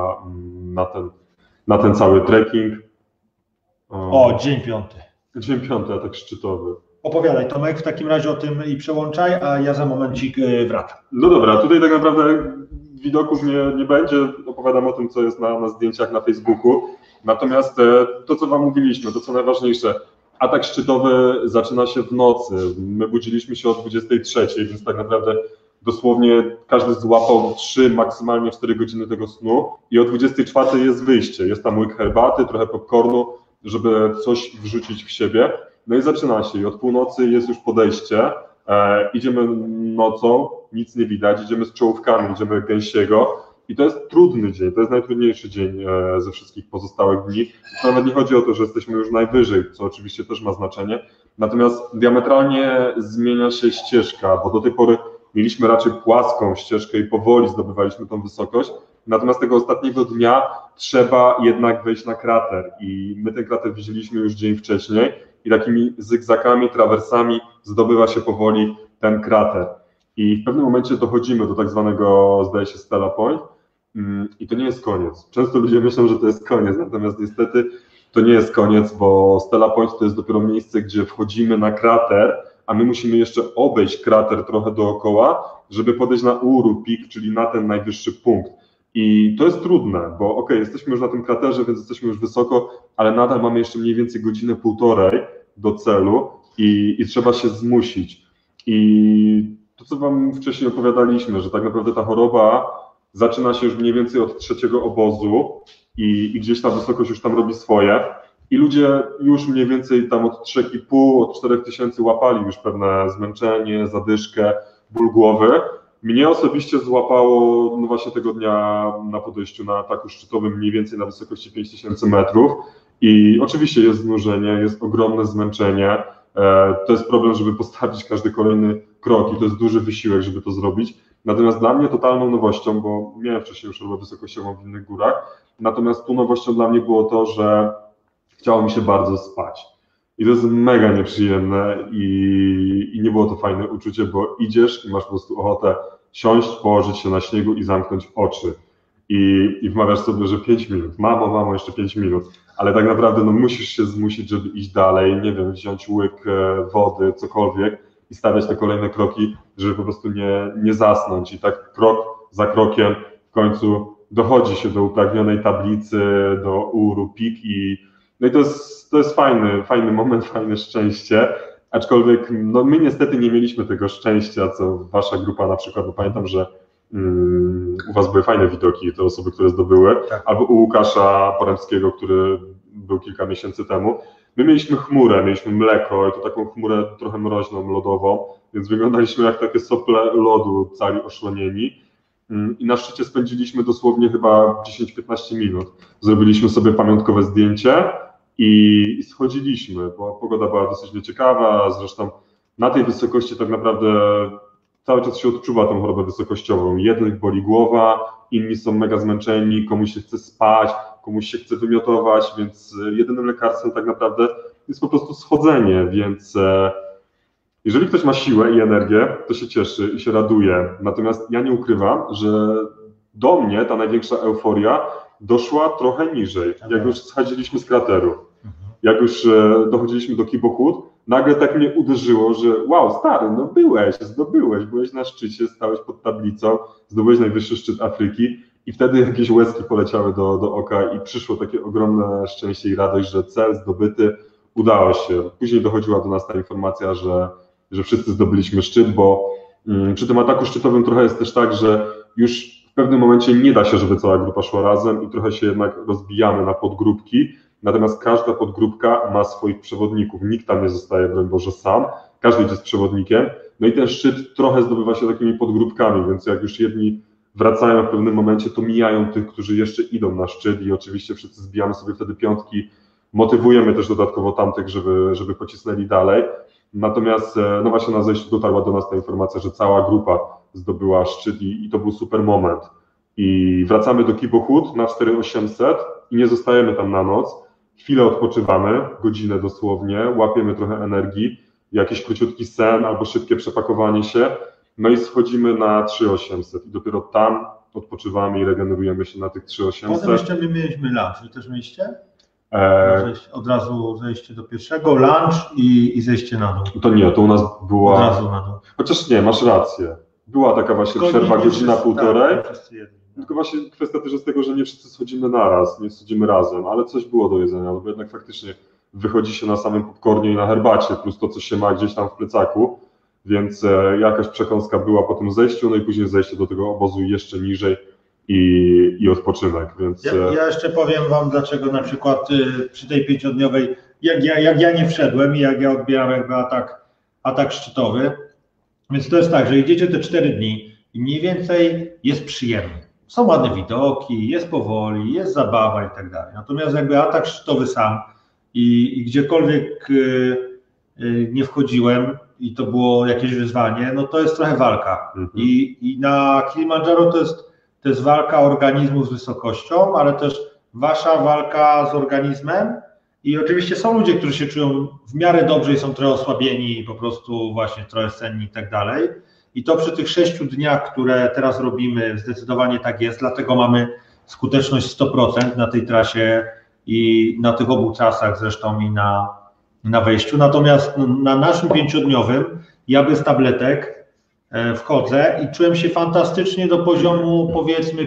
na ten cały trekking. O, dzień piąty. Dzień piąty, atak szczytowy. Opowiadaj Tomek w takim razie o tym i przełączaj, a ja za momencik wracam. No dobra, tutaj tak naprawdę widoków nie będzie, opowiadam o tym, co jest na zdjęciach na Facebooku, natomiast to, co wam mówiliśmy, to co najważniejsze, atak szczytowy zaczyna się w nocy, my budziliśmy się o 23, więc tak naprawdę dosłownie każdy złapał 3, maksymalnie 4 godziny tego snu i o 24 jest wyjście, jest tam łyk herbaty, trochę popcornu, żeby coś wrzucić w siebie. No i zaczyna się i od północy jest już podejście, idziemy nocą, nic nie widać, idziemy z czołówkami, idziemy gęsiego i to jest trudny dzień, to jest najtrudniejszy dzień ze wszystkich pozostałych dni. To nawet nie chodzi o to, że jesteśmy już najwyżej, co oczywiście też ma znaczenie, natomiast diametralnie zmienia się ścieżka, bo do tej pory mieliśmy raczej płaską ścieżkę i powoli zdobywaliśmy tą wysokość, natomiast tego ostatniego dnia trzeba jednak wejść na krater i my ten krater widzieliśmy już dzień wcześniej i takimi zygzakami, trawersami zdobywa się powoli ten krater. I w pewnym momencie dochodzimy do tak zwanego, zdaje się, Stella Point i to nie jest koniec. Często ludzie myślą, że to jest koniec, natomiast niestety to nie jest koniec, bo Stella Point to jest dopiero miejsce, gdzie wchodzimy na krater, a my musimy jeszcze obejść krater trochę dookoła, żeby podejść na Uru Peak, czyli na ten najwyższy punkt. I to jest trudne, bo okej, jesteśmy już na tym kraterze, więc jesteśmy już wysoko, ale nadal mamy jeszcze mniej więcej godzinę, półtorej do celu i trzeba się zmusić. I to, co wam wcześniej opowiadaliśmy, że tak naprawdę ta choroba zaczyna się już mniej więcej od 3. obozu i gdzieś ta wysokość już tam robi swoje. I ludzie już mniej więcej tam od 3,5, od 4 tysięcy łapali już pewne zmęczenie, zadyszkę, ból głowy. Mnie osobiście złapało no właśnie tego dnia na podejściu na ataku szczytowym mniej więcej na wysokości 5000 metrów i oczywiście jest znużenie, jest ogromne zmęczenie. To jest problem, żeby postawić każdy kolejny krok i to jest duży wysiłek, żeby to zrobić. Natomiast dla mnie totalną nowością, bo miałem wcześniej już robotę wysokościową w innych górach, natomiast tu nowością dla mnie było to, że chciało mi się bardzo spać. I to jest mega nieprzyjemne i nie było to fajne uczucie, bo idziesz i masz po prostu ochotę siąść, położyć się na śniegu i zamknąć oczy. I wmawiasz sobie, że 5 minut, mamo, jeszcze 5 minut, ale tak naprawdę no, musisz się zmusić, żeby iść dalej, nie wiem, wziąć łyk wody, cokolwiek i stawiać te kolejne kroki, żeby po prostu nie zasnąć. I tak krok za krokiem w końcu dochodzi się do upragnionej tablicy, do Uru Peak no i to jest fajny moment, fajne szczęście, aczkolwiek no my niestety nie mieliśmy tego szczęścia, co wasza grupa na przykład, bo pamiętam, że u Was były fajne widoki, te osoby, które zdobyły, Tak. albo u Łukasza Poremskiego, który był kilka miesięcy temu. My mieliśmy chmurę, mieliśmy mleko i to taką chmurę trochę mroźną, lodową, więc wyglądaliśmy jak takie sople lodu, cali oszłonieni. I na szczycie spędziliśmy dosłownie chyba 10-15 minut. Zrobiliśmy sobie pamiątkowe zdjęcie i schodziliśmy, bo pogoda była dosyć nieciekawa, zresztą na tej wysokości tak naprawdę cały czas się odczuwa tą chorobę wysokościową. Jednych boli głowa, inni są mega zmęczeni, komuś się chce spać, komuś się chce wymiotować, więc jedynym lekarstwem tak naprawdę jest po prostu schodzenie, więc jeżeli ktoś ma siłę i energię, to się cieszy i się raduje. Natomiast ja nie ukrywam, że do mnie ta największa euforia doszła trochę niżej, jak już schodziliśmy z krateru. Jak już dochodziliśmy do Kibohut, nagle tak mnie uderzyło, że wow, stary, no byłeś na szczycie, stałeś pod tablicą, zdobyłeś najwyższy szczyt Afryki i wtedy jakieś łezki poleciały do oka i przyszło takie ogromne szczęście i radość, że cel zdobyty, udało się. Później dochodziła do nas ta informacja, że wszyscy zdobyliśmy szczyt, bo przy tym ataku szczytowym trochę jest też tak, że już w pewnym momencie nie da się, żeby cała grupa szła razem i trochę się jednak rozbijamy na podgrupki, natomiast każda podgrupka ma swoich przewodników, nikt tam nie zostaje, broń Boże, sam, każdy idzie z przewodnikiem, no i ten szczyt trochę zdobywa się takimi podgrupkami, więc jak już jedni wracają w pewnym momencie, to mijają tych, którzy jeszcze idą na szczyt i oczywiście wszyscy zbijamy sobie wtedy piątki, motywujemy też dodatkowo tamtych, żeby pocisnęli dalej. Natomiast no właśnie na zejściu dotarła do nas ta informacja, że cała grupa zdobyła szczyt i to był super moment. I wracamy do Kibohut na 4800 i nie zostajemy tam na noc. Chwilę odpoczywamy, godzinę dosłownie, łapiemy trochę energii, jakiś króciutki sen albo szybkie przepakowanie się, no i schodzimy na 3800 i dopiero tam odpoczywamy i regenerujemy się na tych 3800. Potem jeszcze my mieliśmy lunch, wy też mieliście? Od razu zejście do pierwszego, lunch i zejście na dół. To nie, to u nas była... Od razu na dół. Chociaż nie, masz rację. Była taka właśnie przerwa, godzina, półtorej. Tak, Tylko właśnie kwestia też jest tego, że nie wszyscy schodzimy naraz, nie schodzimy razem, ale coś było do jedzenia, no bo jednak faktycznie wychodzi się na samym popcornie i na herbacie, plus to, co się ma gdzieś tam w plecaku, więc jakaś przekąska była po tym zejściu, no i później zejście do tego obozu jeszcze niżej i odpoczynek, więc... Ja jeszcze powiem Wam, dlaczego na przykład przy tej 5-dniowej, jak ja nie wszedłem i jak ja odbieram jakby atak szczytowy, więc to jest tak, że idziecie te 4 dni i mniej więcej jest przyjemnie. Są ładne widoki, jest powoli, jest zabawa i tak dalej. Natomiast jakby atak szczytowy sam i gdziekolwiek nie wchodziłem i to było jakieś wyzwanie, no to jest trochę walka. I na Kilimandżaro to jest walka organizmu z wysokością, ale też wasza walka z organizmem i oczywiście są ludzie, którzy się czują w miarę dobrze i są trochę osłabieni i po prostu właśnie trochę senni i tak dalej. I to przy tych 6 dniach, które teraz robimy, zdecydowanie tak jest, dlatego mamy skuteczność 100% na tej trasie i na tych obu trasach zresztą i na wejściu. Natomiast na naszym 5-dniowym ja bez tabletek wchodzę i czułem się fantastycznie do poziomu powiedzmy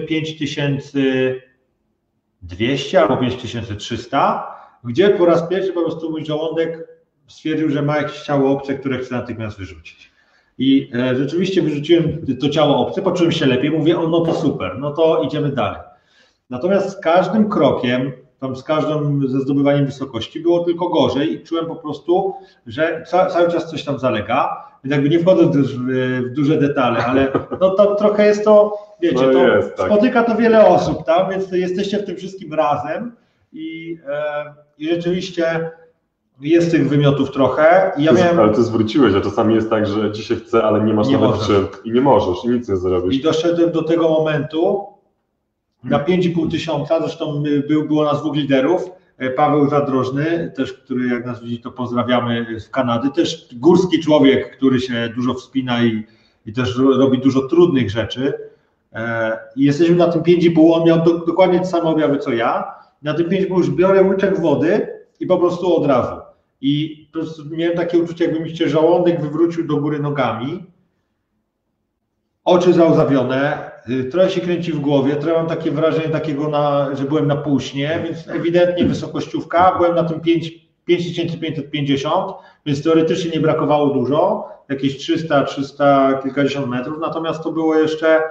5200 albo 5300, gdzie po raz pierwszy po prostu mój żołądek stwierdził, że ma jakieś ciało obce, które chce natychmiast wyrzucić. I rzeczywiście wyrzuciłem to ciało obce, poczułem się lepiej, mówię, no to super, no to idziemy dalej. Natomiast z każdym krokiem, tam z każdym ze zdobywaniem wysokości było tylko gorzej i czułem po prostu, że cały czas coś tam zalega. Więc jakby nie wchodzę w duże detale, ale no to trochę jest to, wiecie, no to jest, tak. Spotyka to wiele osób, tak? Więc jesteście w tym wszystkim razem i rzeczywiście jest tych wymiotów trochę. I Ale ty zwróciłeś, a czasami jest tak, że dzisiaj chcę, ale nie masz nawet czym i nie możesz, i nic nie zrobisz. I doszedłem do tego momentu na 5500, zresztą było nas 2 liderów, Paweł Zadrożny, też, który jak nas widzi, to pozdrawiamy z Kanady, też górski człowiek, który się dużo wspina i też robi dużo trudnych rzeczy. I jesteśmy na tym 5,5, on miał dokładnie te same objawy co ja. Na tym 5,5 już biorę łyczek wody i po prostu od razu. I po prostu miałem takie uczucie, jakby mi się żołądek wywrócił do góry nogami, oczy załzawione, trochę się kręci w głowie, trochę mam takie wrażenie takiego, że byłem na półśnie, więc ewidentnie wysokościówka, byłem na tym 5550, więc teoretycznie nie brakowało dużo, jakieś 300 kilkadziesiąt metrów, natomiast to było jeszcze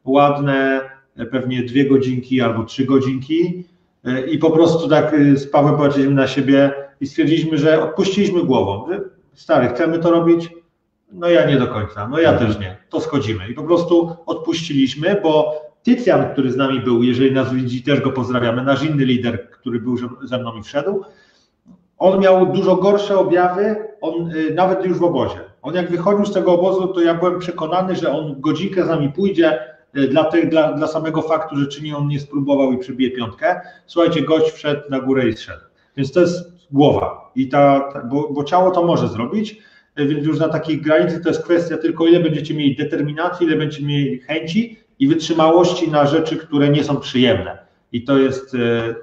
ładne, pewnie 2 godzinki albo 3 godzinki i po prostu tak z Pawłem patrzyliśmy na siebie i stwierdziliśmy, że odpuściliśmy głową, że stary, chcemy to robić? No ja nie do końca, no ja też nie, to schodzimy i po prostu odpuściliśmy, bo Tycjan, który z nami był, jeżeli nas widzi, też go pozdrawiamy, nasz inny lider, który był ze mną i wszedł, on miał dużo gorsze objawy, on nawet już w obozie. On jak wychodził z tego obozu, to ja byłem przekonany, że on godzinkę z nami pójdzie dla samego faktu, że czy nie on nie spróbował i przybije 5. Słuchajcie, gość wszedł na górę i zszedł. Więc to jest głowa, bo ciało to może zrobić, więc już na takiej granicy to jest kwestia tylko ile będziecie mieli determinacji, ile będziecie mieli chęci i wytrzymałości na rzeczy, które nie są przyjemne. I to jest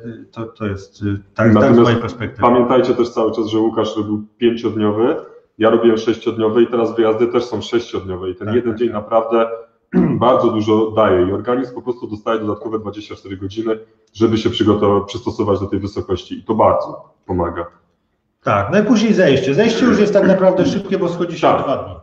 tak z mojej perspektywy. Pamiętajcie też cały czas, że Łukasz robił 5-dniowy, ja robiłem 6-dniowy i teraz wyjazdy też są 6-dniowe i ten jeden dzień naprawdę bardzo dużo daje i organizm po prostu dostaje dodatkowe 24 godziny, żeby się przystosować do tej wysokości i to bardzo pomaga. Tak, no i później zejście. Zejście już jest tak naprawdę szybkie, bo schodzi się o 2 dni.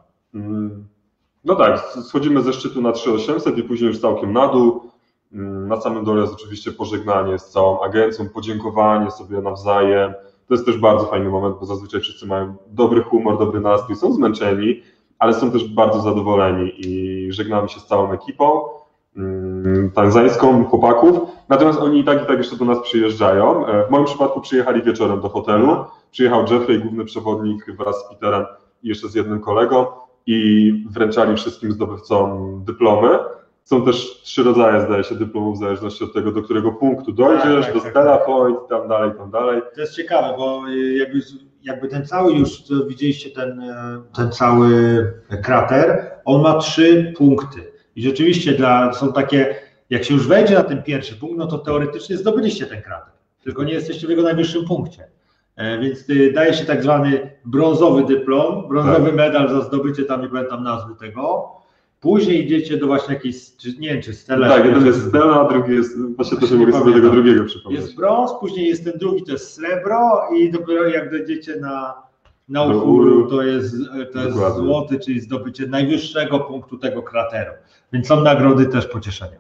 No tak, schodzimy ze szczytu na 3800 i później już całkiem na dół. Na samym dole jest oczywiście pożegnanie z całą agencją, podziękowanie sobie nawzajem. To jest też bardzo fajny moment, bo zazwyczaj wszyscy mają dobry humor, dobry nastrój, są zmęczeni, ale są też bardzo zadowoleni i żegnamy się z całą ekipą tanzańską, chłopaków. Natomiast oni i tak jeszcze do nas przyjeżdżają. W moim przypadku przyjechali wieczorem do hotelu. Przyjechał Jeffrey, główny przewodnik wraz z Peterem i jeszcze z jednym kolegą i wręczali wszystkim zdobywcom dyplomy. Są też 3 rodzaje, zdaje się, dyplomów w zależności od tego, do którego punktu dojdziesz, do Stella Point, tam dalej. To jest ciekawe, bo jakby ten cały już, widzieliście ten cały krater, on ma 3 punkty. I rzeczywiście są takie, jak się już wejdzie na ten pierwszy punkt, no to teoretycznie zdobyliście ten krater, tylko nie jesteście w jego najwyższym punkcie. Więc daje się tak zwany brązowy dyplom, brązowy medal za zdobycie, tam nie pamiętam nazwy tego. Później idziecie do właśnie jakiejś, nie wiem czy Stella. Tak, jeden jest Stella, a drugi jest, właśnie też nie mogę sobie tego drugiego przypomnieć. Jest brąz, później jest ten drugi, to jest srebro i dopiero jak dojdziecie na Uhuru, to jest złoty, czyli zdobycie najwyższego punktu tego krateru. Więc są nagrody też pocieszenia.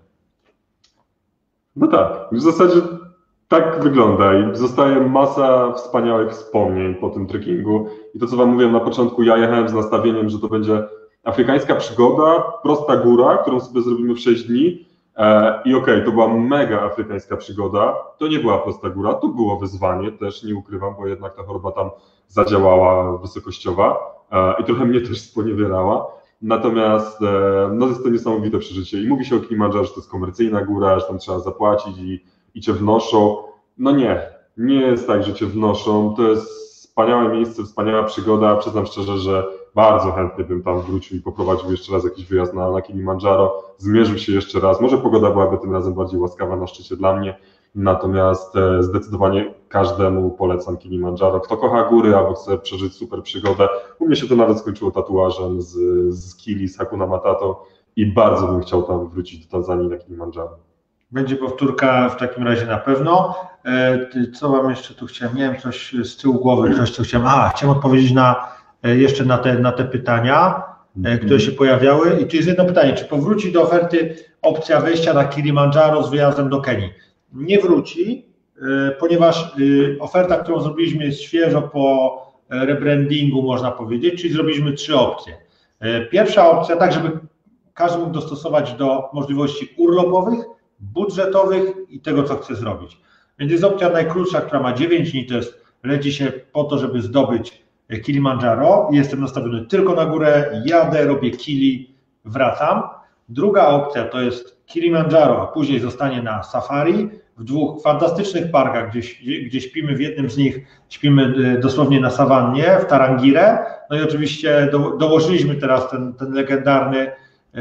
No tak, w zasadzie tak wygląda i zostaje masa wspaniałych wspomnień po tym trekkingu. I to, co wam mówiłem na początku, ja jechałem z nastawieniem, że to będzie afrykańska przygoda, prosta góra, którą sobie zrobimy w 6 dni. I okej, to była mega afrykańska przygoda. To nie była prosta góra, to było wyzwanie, też nie ukrywam, bo jednak ta choroba tam zadziałała wysokościowa i trochę mnie też sponiewierała. Natomiast no jest to niesamowite przeżycie i mówi się o Kilimandżaro, że to jest komercyjna góra, że tam trzeba zapłacić i cię wnoszą. No nie jest tak, że cię wnoszą. To jest wspaniałe miejsce, wspaniała przygoda. Przyznam szczerze, że bardzo chętnie bym tam wrócił i poprowadził jeszcze raz jakiś wyjazd na Kilimandżaro. Zmierzył się jeszcze raz. Może pogoda byłaby tym razem bardziej łaskawa na szczycie dla mnie. Natomiast zdecydowanie każdemu polecam Kilimandżaro. Kto kocha góry albo chce przeżyć super przygodę. U mnie się to nawet skończyło tatuażem z Kili, z Hakuna Matata i bardzo bym chciał tam wrócić do Tanzanii na Kilimandżaro. Będzie powtórka w takim razie na pewno. Co wam jeszcze tu chciałem? Nie wiem, coś z tyłu głowy, coś co chciałem. Chciałem odpowiedzieć jeszcze na te pytania, które się pojawiały. I tu jest jedno pytanie, czy powróci do oferty opcja wejścia na Kilimandżaro z wyjazdem do Kenii? Nie wróci, ponieważ oferta, którą zrobiliśmy, jest świeżo po rebrandingu, można powiedzieć, czyli zrobiliśmy 3 opcje. Pierwsza opcja, tak żeby każdy mógł dostosować do możliwości urlopowych, budżetowych i tego, co chce zrobić. Więc jest opcja najkrótsza, która ma 9 dni, to jest leci się po to, żeby zdobyć Kilimandżaro. Jestem nastawiony tylko na górę, jadę, robię kili, wracam. Druga opcja to jest Kilimandżaro, a później zostanie na safari w 2 fantastycznych parkach, gdzie śpimy. W jednym z nich śpimy dosłownie na sawannie, w Tarangire. No i oczywiście dołożyliśmy teraz ten legendarny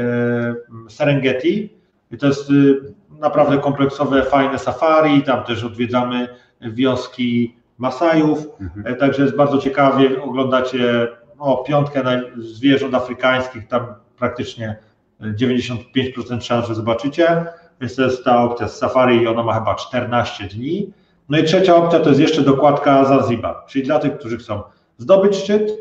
Serengeti. I to jest naprawdę kompleksowe, fajne safari. Tam też odwiedzamy wioski Masajów. Także jest bardzo ciekawie. Oglądacie 5 zwierząt afrykańskich, tam praktycznie 95% szans, że zobaczycie. Więc to jest ta opcja z safari i ona ma chyba 14 dni. No i trzecia opcja to jest jeszcze dokładka Zanzibar, czyli dla tych, którzy chcą zdobyć szczyt,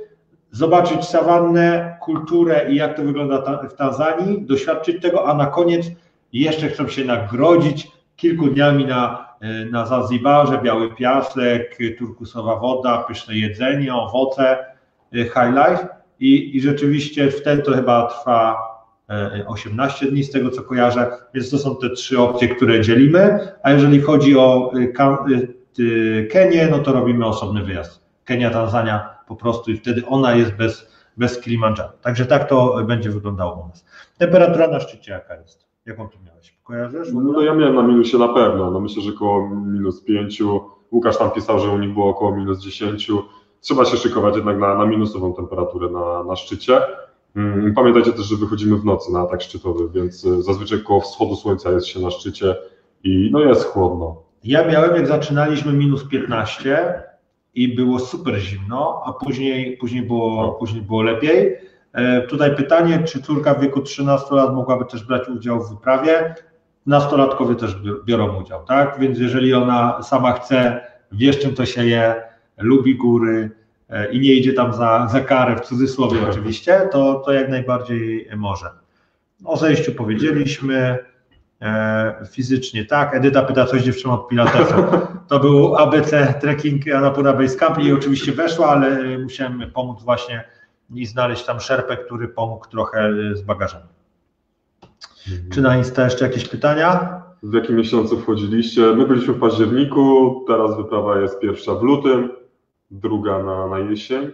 zobaczyć sawannę, kulturę i jak to wygląda w Tanzanii, doświadczyć tego, a na koniec i jeszcze chcą się nagrodzić kilku dniami na Zanzibarze, biały piasek, turkusowa woda, pyszne jedzenie, owoce, high life i rzeczywiście wtedy to chyba trwa 18 dni z tego co kojarzę, więc to są te 3 opcje, które dzielimy, a jeżeli chodzi o Kenię, no to robimy osobny wyjazd. Kenia, Tanzania po prostu i wtedy ona jest bez Kilimandżaro. Także tak to będzie wyglądało u nas. Temperatura na szczycie jaka jest? Jaką tu miałeś? Kojarzysz? No ja miałem na minusie na pewno, no myślę, że około -5. Łukasz tam pisał, że u nich było około -10. Trzeba się szykować jednak na minusową temperaturę na szczycie. Pamiętajcie też, że wychodzimy w nocy na atak szczytowy, więc zazwyczaj koło wschodu słońca jest się na szczycie i no jest chłodno. Ja miałem, jak zaczynaliśmy, -15 i było super zimno, a później było lepiej. Tutaj pytanie, czy córka w wieku 13 lat mogłaby też brać udział w wyprawie? Nastolatkowie też biorą udział, tak? Więc jeżeli ona sama chce, wie z czym to się je, lubi góry i nie idzie tam za karę, w cudzysłowie oczywiście, to jak najbardziej może. O zejściu powiedzieliśmy, fizycznie tak. Edyta pyta coś dziewczyną od Pilatesu. To był ABC trekking Annapurna Base Camp i oczywiście weszła, ale musiałem pomóc właśnie i znaleźć tam szerpę, który pomógł trochę z bagażem. Czy na Insta jeszcze jakieś pytania? W jakim miesiącu wchodziliście? My byliśmy w październiku, teraz wyprawa jest pierwsza w lutym, druga na jesień.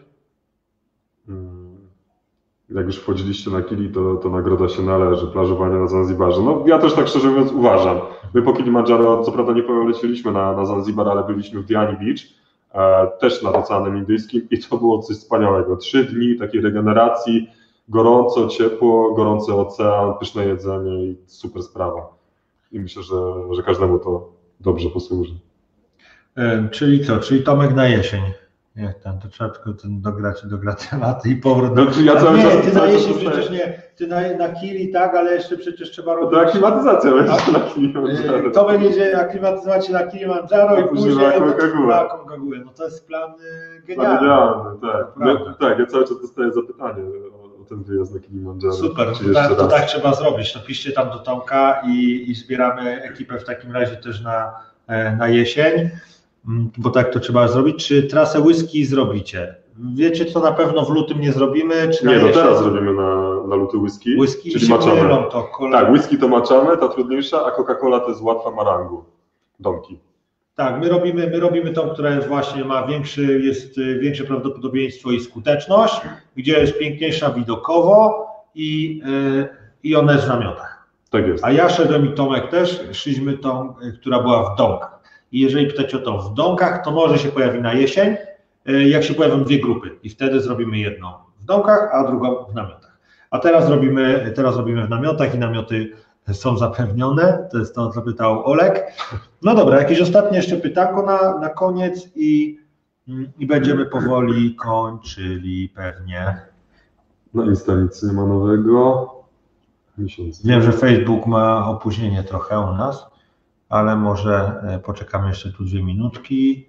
Jak już wchodziliście na Kili, to nagroda się należy, plażowanie na Zanzibarze. No ja też tak szczerze mówiąc uważam. My po Kilimandżaro, co prawda nie polecieliśmy na Zanzibar, ale byliśmy w Diani Beach, też nad Oceanem Indyjskim i to było coś wspaniałego. 3 dni takiej regeneracji, gorąco, ciepło, gorący ocean, pyszne jedzenie i super sprawa. I myślę, że każdemu to dobrze posłuży. Czyli co? Czyli Tomek na jesień. Jak tam, to trzeba tylko dograć tematy i powrót. No, ja cały czas, ty na jesień przecież nie, ty na Kili, tak, ale jeszcze przecież trzeba robić. To aklimatyzacja będzie na Kilimandżaro. Tomek jedzie aklimatyzować się na Kilimandżaro i później na Aconcagua. No to jest plan genialny. Tak, ja cały czas dostaję zapytanie o ten wyjazd na Kilimandżaro. Super, to tak trzeba zrobić. To piszcie tam do Tomka i zbieramy ekipę w takim razie też na jesień. Bo tak to trzeba zrobić. Czy trasę whisky zrobicie? Wiecie, co na pewno w lutym nie zrobimy? Czy nie, no teraz zrobimy na luty whisky. Czyli maczamy. Tak, whisky to maczamy, ta trudniejsza, a Coca-Cola to jest łatwa marangu. Domki. Tak, my robimy tą, która jest właśnie ma większe prawdopodobieństwo i skuteczność, gdzie jest piękniejsza widokowo i ona jest w namiotach. Tak jest. A ja szedłem i Tomek też, szliśmy tą, która była w domkach. I jeżeli pytacie o to w domkach, to może się pojawi na jesień, jak się pojawią 2 grupy i wtedy zrobimy jedną w domkach, a drugą w namiotach. A teraz robimy w namiotach i namioty są zapewnione, to jest to, co pytał Olek. No dobra, jakieś ostatnie jeszcze pytanko na koniec i będziemy powoli kończyli pewnie. Na Insta nic nie ma nowego. Wiem, że Facebook ma opóźnienie trochę u nas, ale może poczekamy jeszcze tu 2 minutki.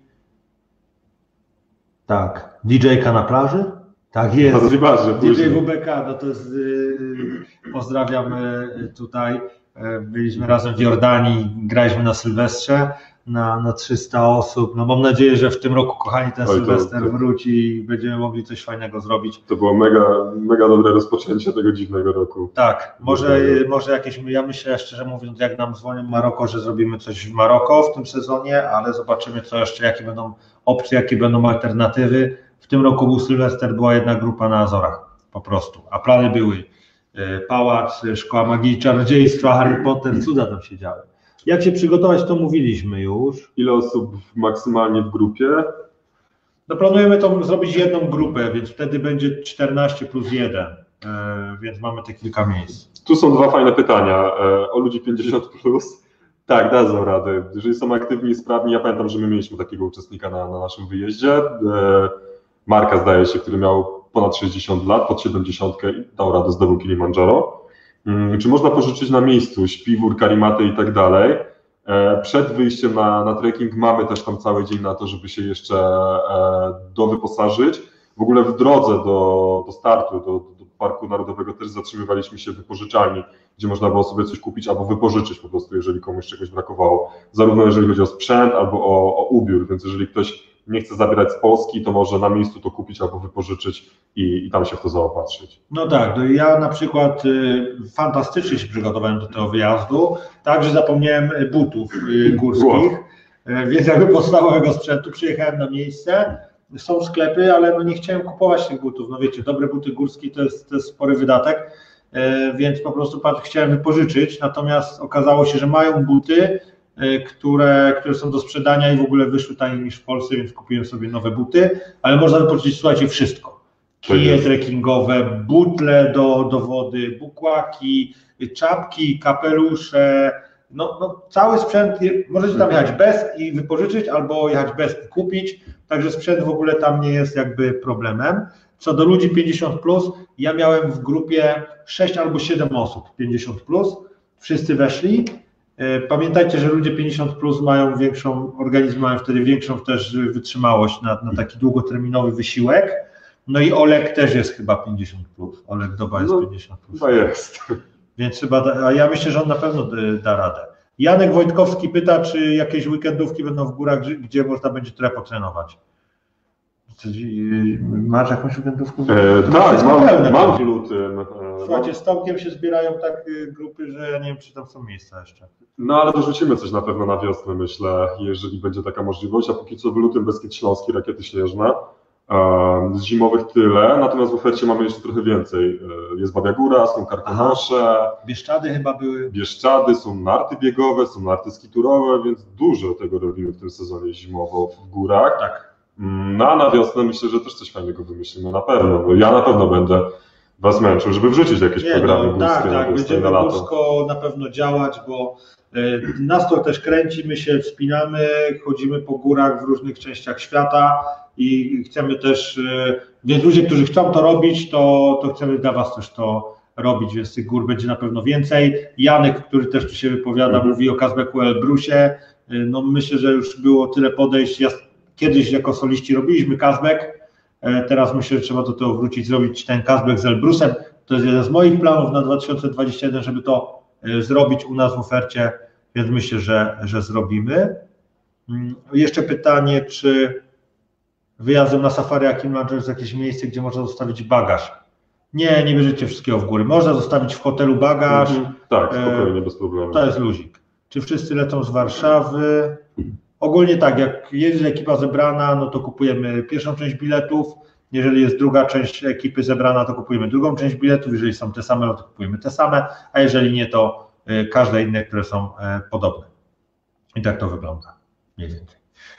Tak, DJ-ka na plaży? Tak jest. DJ WBK, no to jest, pozdrawiamy tutaj. Byliśmy razem w Jordanii, graliśmy na Sylwestrze na 300 osób. No mam nadzieję, że w tym roku, kochani, ten Sylwester wróci i będziemy mogli coś fajnego zrobić. To było mega dobre rozpoczęcie tego dziwnego roku. Tak, może jakieś, ja myślę szczerze mówiąc, jak nam dzwonią Maroko, że zrobimy coś w Maroko w tym sezonie, ale zobaczymy co jeszcze, jakie będą opcje, jakie będą alternatywy. W tym roku był Sylwester, była jedna grupa na Azorach, po prostu, a plany były Pałac, Szkoła Magii i Czarodziejstwa, Harry Potter, cuda tam się działy. Jak się przygotować, to mówiliśmy już. Ile osób maksymalnie w grupie? No planujemy to zrobić jedną grupę, więc wtedy będzie 14 plus 1, więc mamy te kilka miejsc. Tu są 2 fajne pytania. O ludzi 50 plus. Tak, dadzą radę. Jeżeli są aktywni i sprawni, ja pamiętam, że my mieliśmy takiego uczestnika na naszym wyjeździe. Marka, zdaje się, który miał ponad 60 lat, pod 70 i dał radę, zdobył Kilimandżaro. Czy można pożyczyć na miejscu śpiwór, karimatę i tak dalej? Przed wyjściem na trekking mamy też tam cały dzień na to, żeby się jeszcze dowyposażyć. W ogóle w drodze do startu, do Parku Narodowego też zatrzymywaliśmy się w wypożyczalni, gdzie można było sobie coś kupić albo wypożyczyć po prostu, jeżeli komuś czegoś brakowało. Zarówno jeżeli chodzi o sprzęt albo o ubiór, więc jeżeli ktoś nie chce zabierać z Polski, to może na miejscu to kupić albo wypożyczyć i tam się w to zaopatrzyć. No tak, ja na przykład fantastycznie się przygotowałem do tego wyjazdu, także zapomniałem butów górskich, więc jakby podstawowego sprzętu przyjechałem na miejsce, są sklepy, ale no nie chciałem kupować tych butów, no wiecie, dobre buty górskie to jest spory wydatek, więc po prostu chciałem wypożyczyć, natomiast okazało się, że mają buty, które są do sprzedania i w ogóle wyszły taniej niż w Polsce, więc kupiłem sobie nowe buty, ale można wypożyczyć, słuchajcie, wszystko. Kije trekkingowe, butle do wody, bukłaki, czapki, kapelusze, no cały sprzęt, możecie tam jechać bez i wypożyczyć, albo jechać bez i kupić, także sprzęt w ogóle tam nie jest jakby problemem. Co do ludzi 50+, ja miałem w grupie 6 albo 7 osób 50+, wszyscy weszli. Pamiętajcie, że ludzie 50+ mają większą, organizm mają wtedy większą też wytrzymałość na taki długoterminowy wysiłek. No i Olek też jest chyba 50+. Olek Doba jest 50+. Chyba jest. Więc chyba, a ja myślę, że on na pewno da radę. Janek Wojtkowski pyta, czy jakieś weekendówki będą w górach, gdzie można będzie trochę potrenować. Masz jakąś weekendówkę? Tak, mam w lutym. Słuchajcie, z Tomkiem się zbierają tak grupy, że ja nie wiem, czy tam są miejsca jeszcze. No ale dorzucimy coś na pewno na wiosnę, myślę, jeżeli będzie taka możliwość, a póki co w lutym Beskid Śląski, Rakiety Śnieżne. Z zimowych tyle, natomiast w ofercie mamy jeszcze trochę więcej. Jest Babia Góra, są Karkonosze. Bieszczady chyba były. Bieszczady, są narty biegowe, są narty skiturowe, więc dużo tego robimy w tym sezonie zimowo w górach. Tak. No a na wiosnę myślę, że też coś fajnego wymyślimy na pewno. No, ja na pewno będę was męczył, żeby wrzucić jakieś programy górskie. Tak, będziemy górsko na pewno działać, bo nas to też kręci, my się wspinamy, chodzimy po górach w różnych częściach świata i chcemy też, więc ludzie, którzy chcą to robić, to chcemy dla was też to robić, więc tych gór będzie na pewno więcej. Janek, który też tu się wypowiada, mówi o Kazbeku Elbrusie. No myślę, że już było tyle podejść. Kiedyś jako soliści robiliśmy Kazbek, teraz myślę, że trzeba do tego wrócić, zrobić ten Kazbek z Elbrusem. To jest jeden z moich planów na 2021, żeby to zrobić u nas w ofercie, więc myślę, że zrobimy. Jeszcze pytanie, czy wyjazdem na safari Akim Rancher jest jakieś miejsce, gdzie można zostawić bagaż? Nie bierzecie wszystkiego w góry. Można zostawić w hotelu bagaż. Tak, spokojnie, bez problemu. To jest luzik. Czy wszyscy lecą z Warszawy? Ogólnie tak, jak jest ekipa zebrana, no to kupujemy pierwszą część biletów. Jeżeli jest druga część ekipy zebrana, to kupujemy drugą część biletów. Jeżeli są te same, no to kupujemy te same, a jeżeli nie, to każde inne, które są podobne. I tak to wygląda mniej więcej.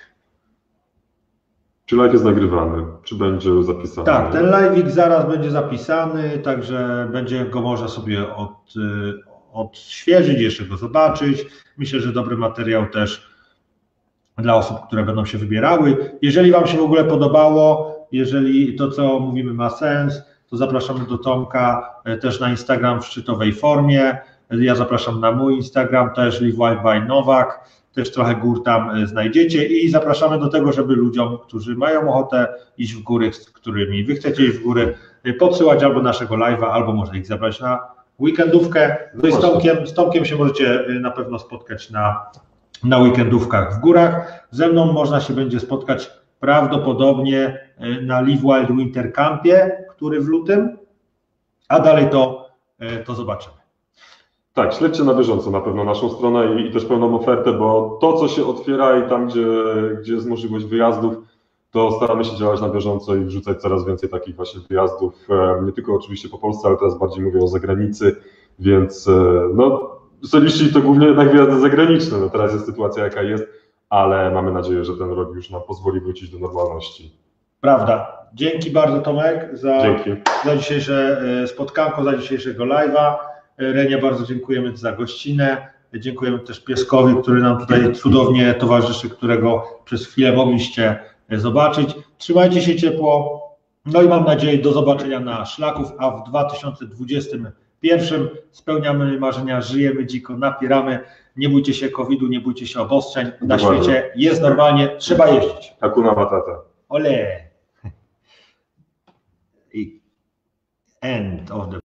Czy live jest nagrywany? Czy będzie zapisany? Tak, ten live'ik zaraz będzie zapisany, także będzie go można sobie odświeżyć, jeszcze go zobaczyć. Myślę, że dobry materiał też dla osób, które będą się wybierały. Jeżeli wam się w ogóle podobało, jeżeli to, co mówimy, ma sens, to zapraszamy do Tomka też na Instagram w szczytowej formie. Ja zapraszam na mój Instagram też, Live Wild by Nowak. Też trochę gór tam znajdziecie i zapraszamy do tego, żeby ludziom, którzy mają ochotę iść w góry, z którymi wy chcecie iść w góry, podsyłać albo naszego live'a, albo może ich zabrać na weekendówkę. No i z Tomkiem się możecie na pewno spotkać na weekendówkach w górach. Ze mną można się będzie spotkać prawdopodobnie na Live Wild Winter Campie, który w lutym, a dalej to zobaczymy. Tak, śledźcie na bieżąco na pewno naszą stronę i też pełną ofertę, bo to, co się otwiera i tam, gdzie jest możliwość wyjazdów, to staramy się działać na bieżąco i wrzucać coraz więcej takich właśnie wyjazdów, nie tylko oczywiście po Polsce, ale teraz bardziej mówię o zagranicy, więc no, soliści to głównie jednak wyjazdy zagraniczne, no teraz jest sytuacja jaka jest, ale mamy nadzieję, że ten rok już nam pozwoli wrócić do normalności. Prawda. Dzięki bardzo, Tomek, za dzisiejsze spotkanko, za dzisiejszego live'a. Renie, bardzo dziękujemy za gościnę. Dziękujemy też pieskowi, który nam tutaj cudownie towarzyszy, którego przez chwilę mogliście zobaczyć. Trzymajcie się ciepło. No i mam nadzieję do zobaczenia na szlaków, a w 2021 spełniamy marzenia, żyjemy dziko, napieramy. Nie bójcie się COVID-u, nie bójcie się obostrzeń. Na świecie jest normalnie, trzeba jeździć. Hakuna Matata. Ole. end of the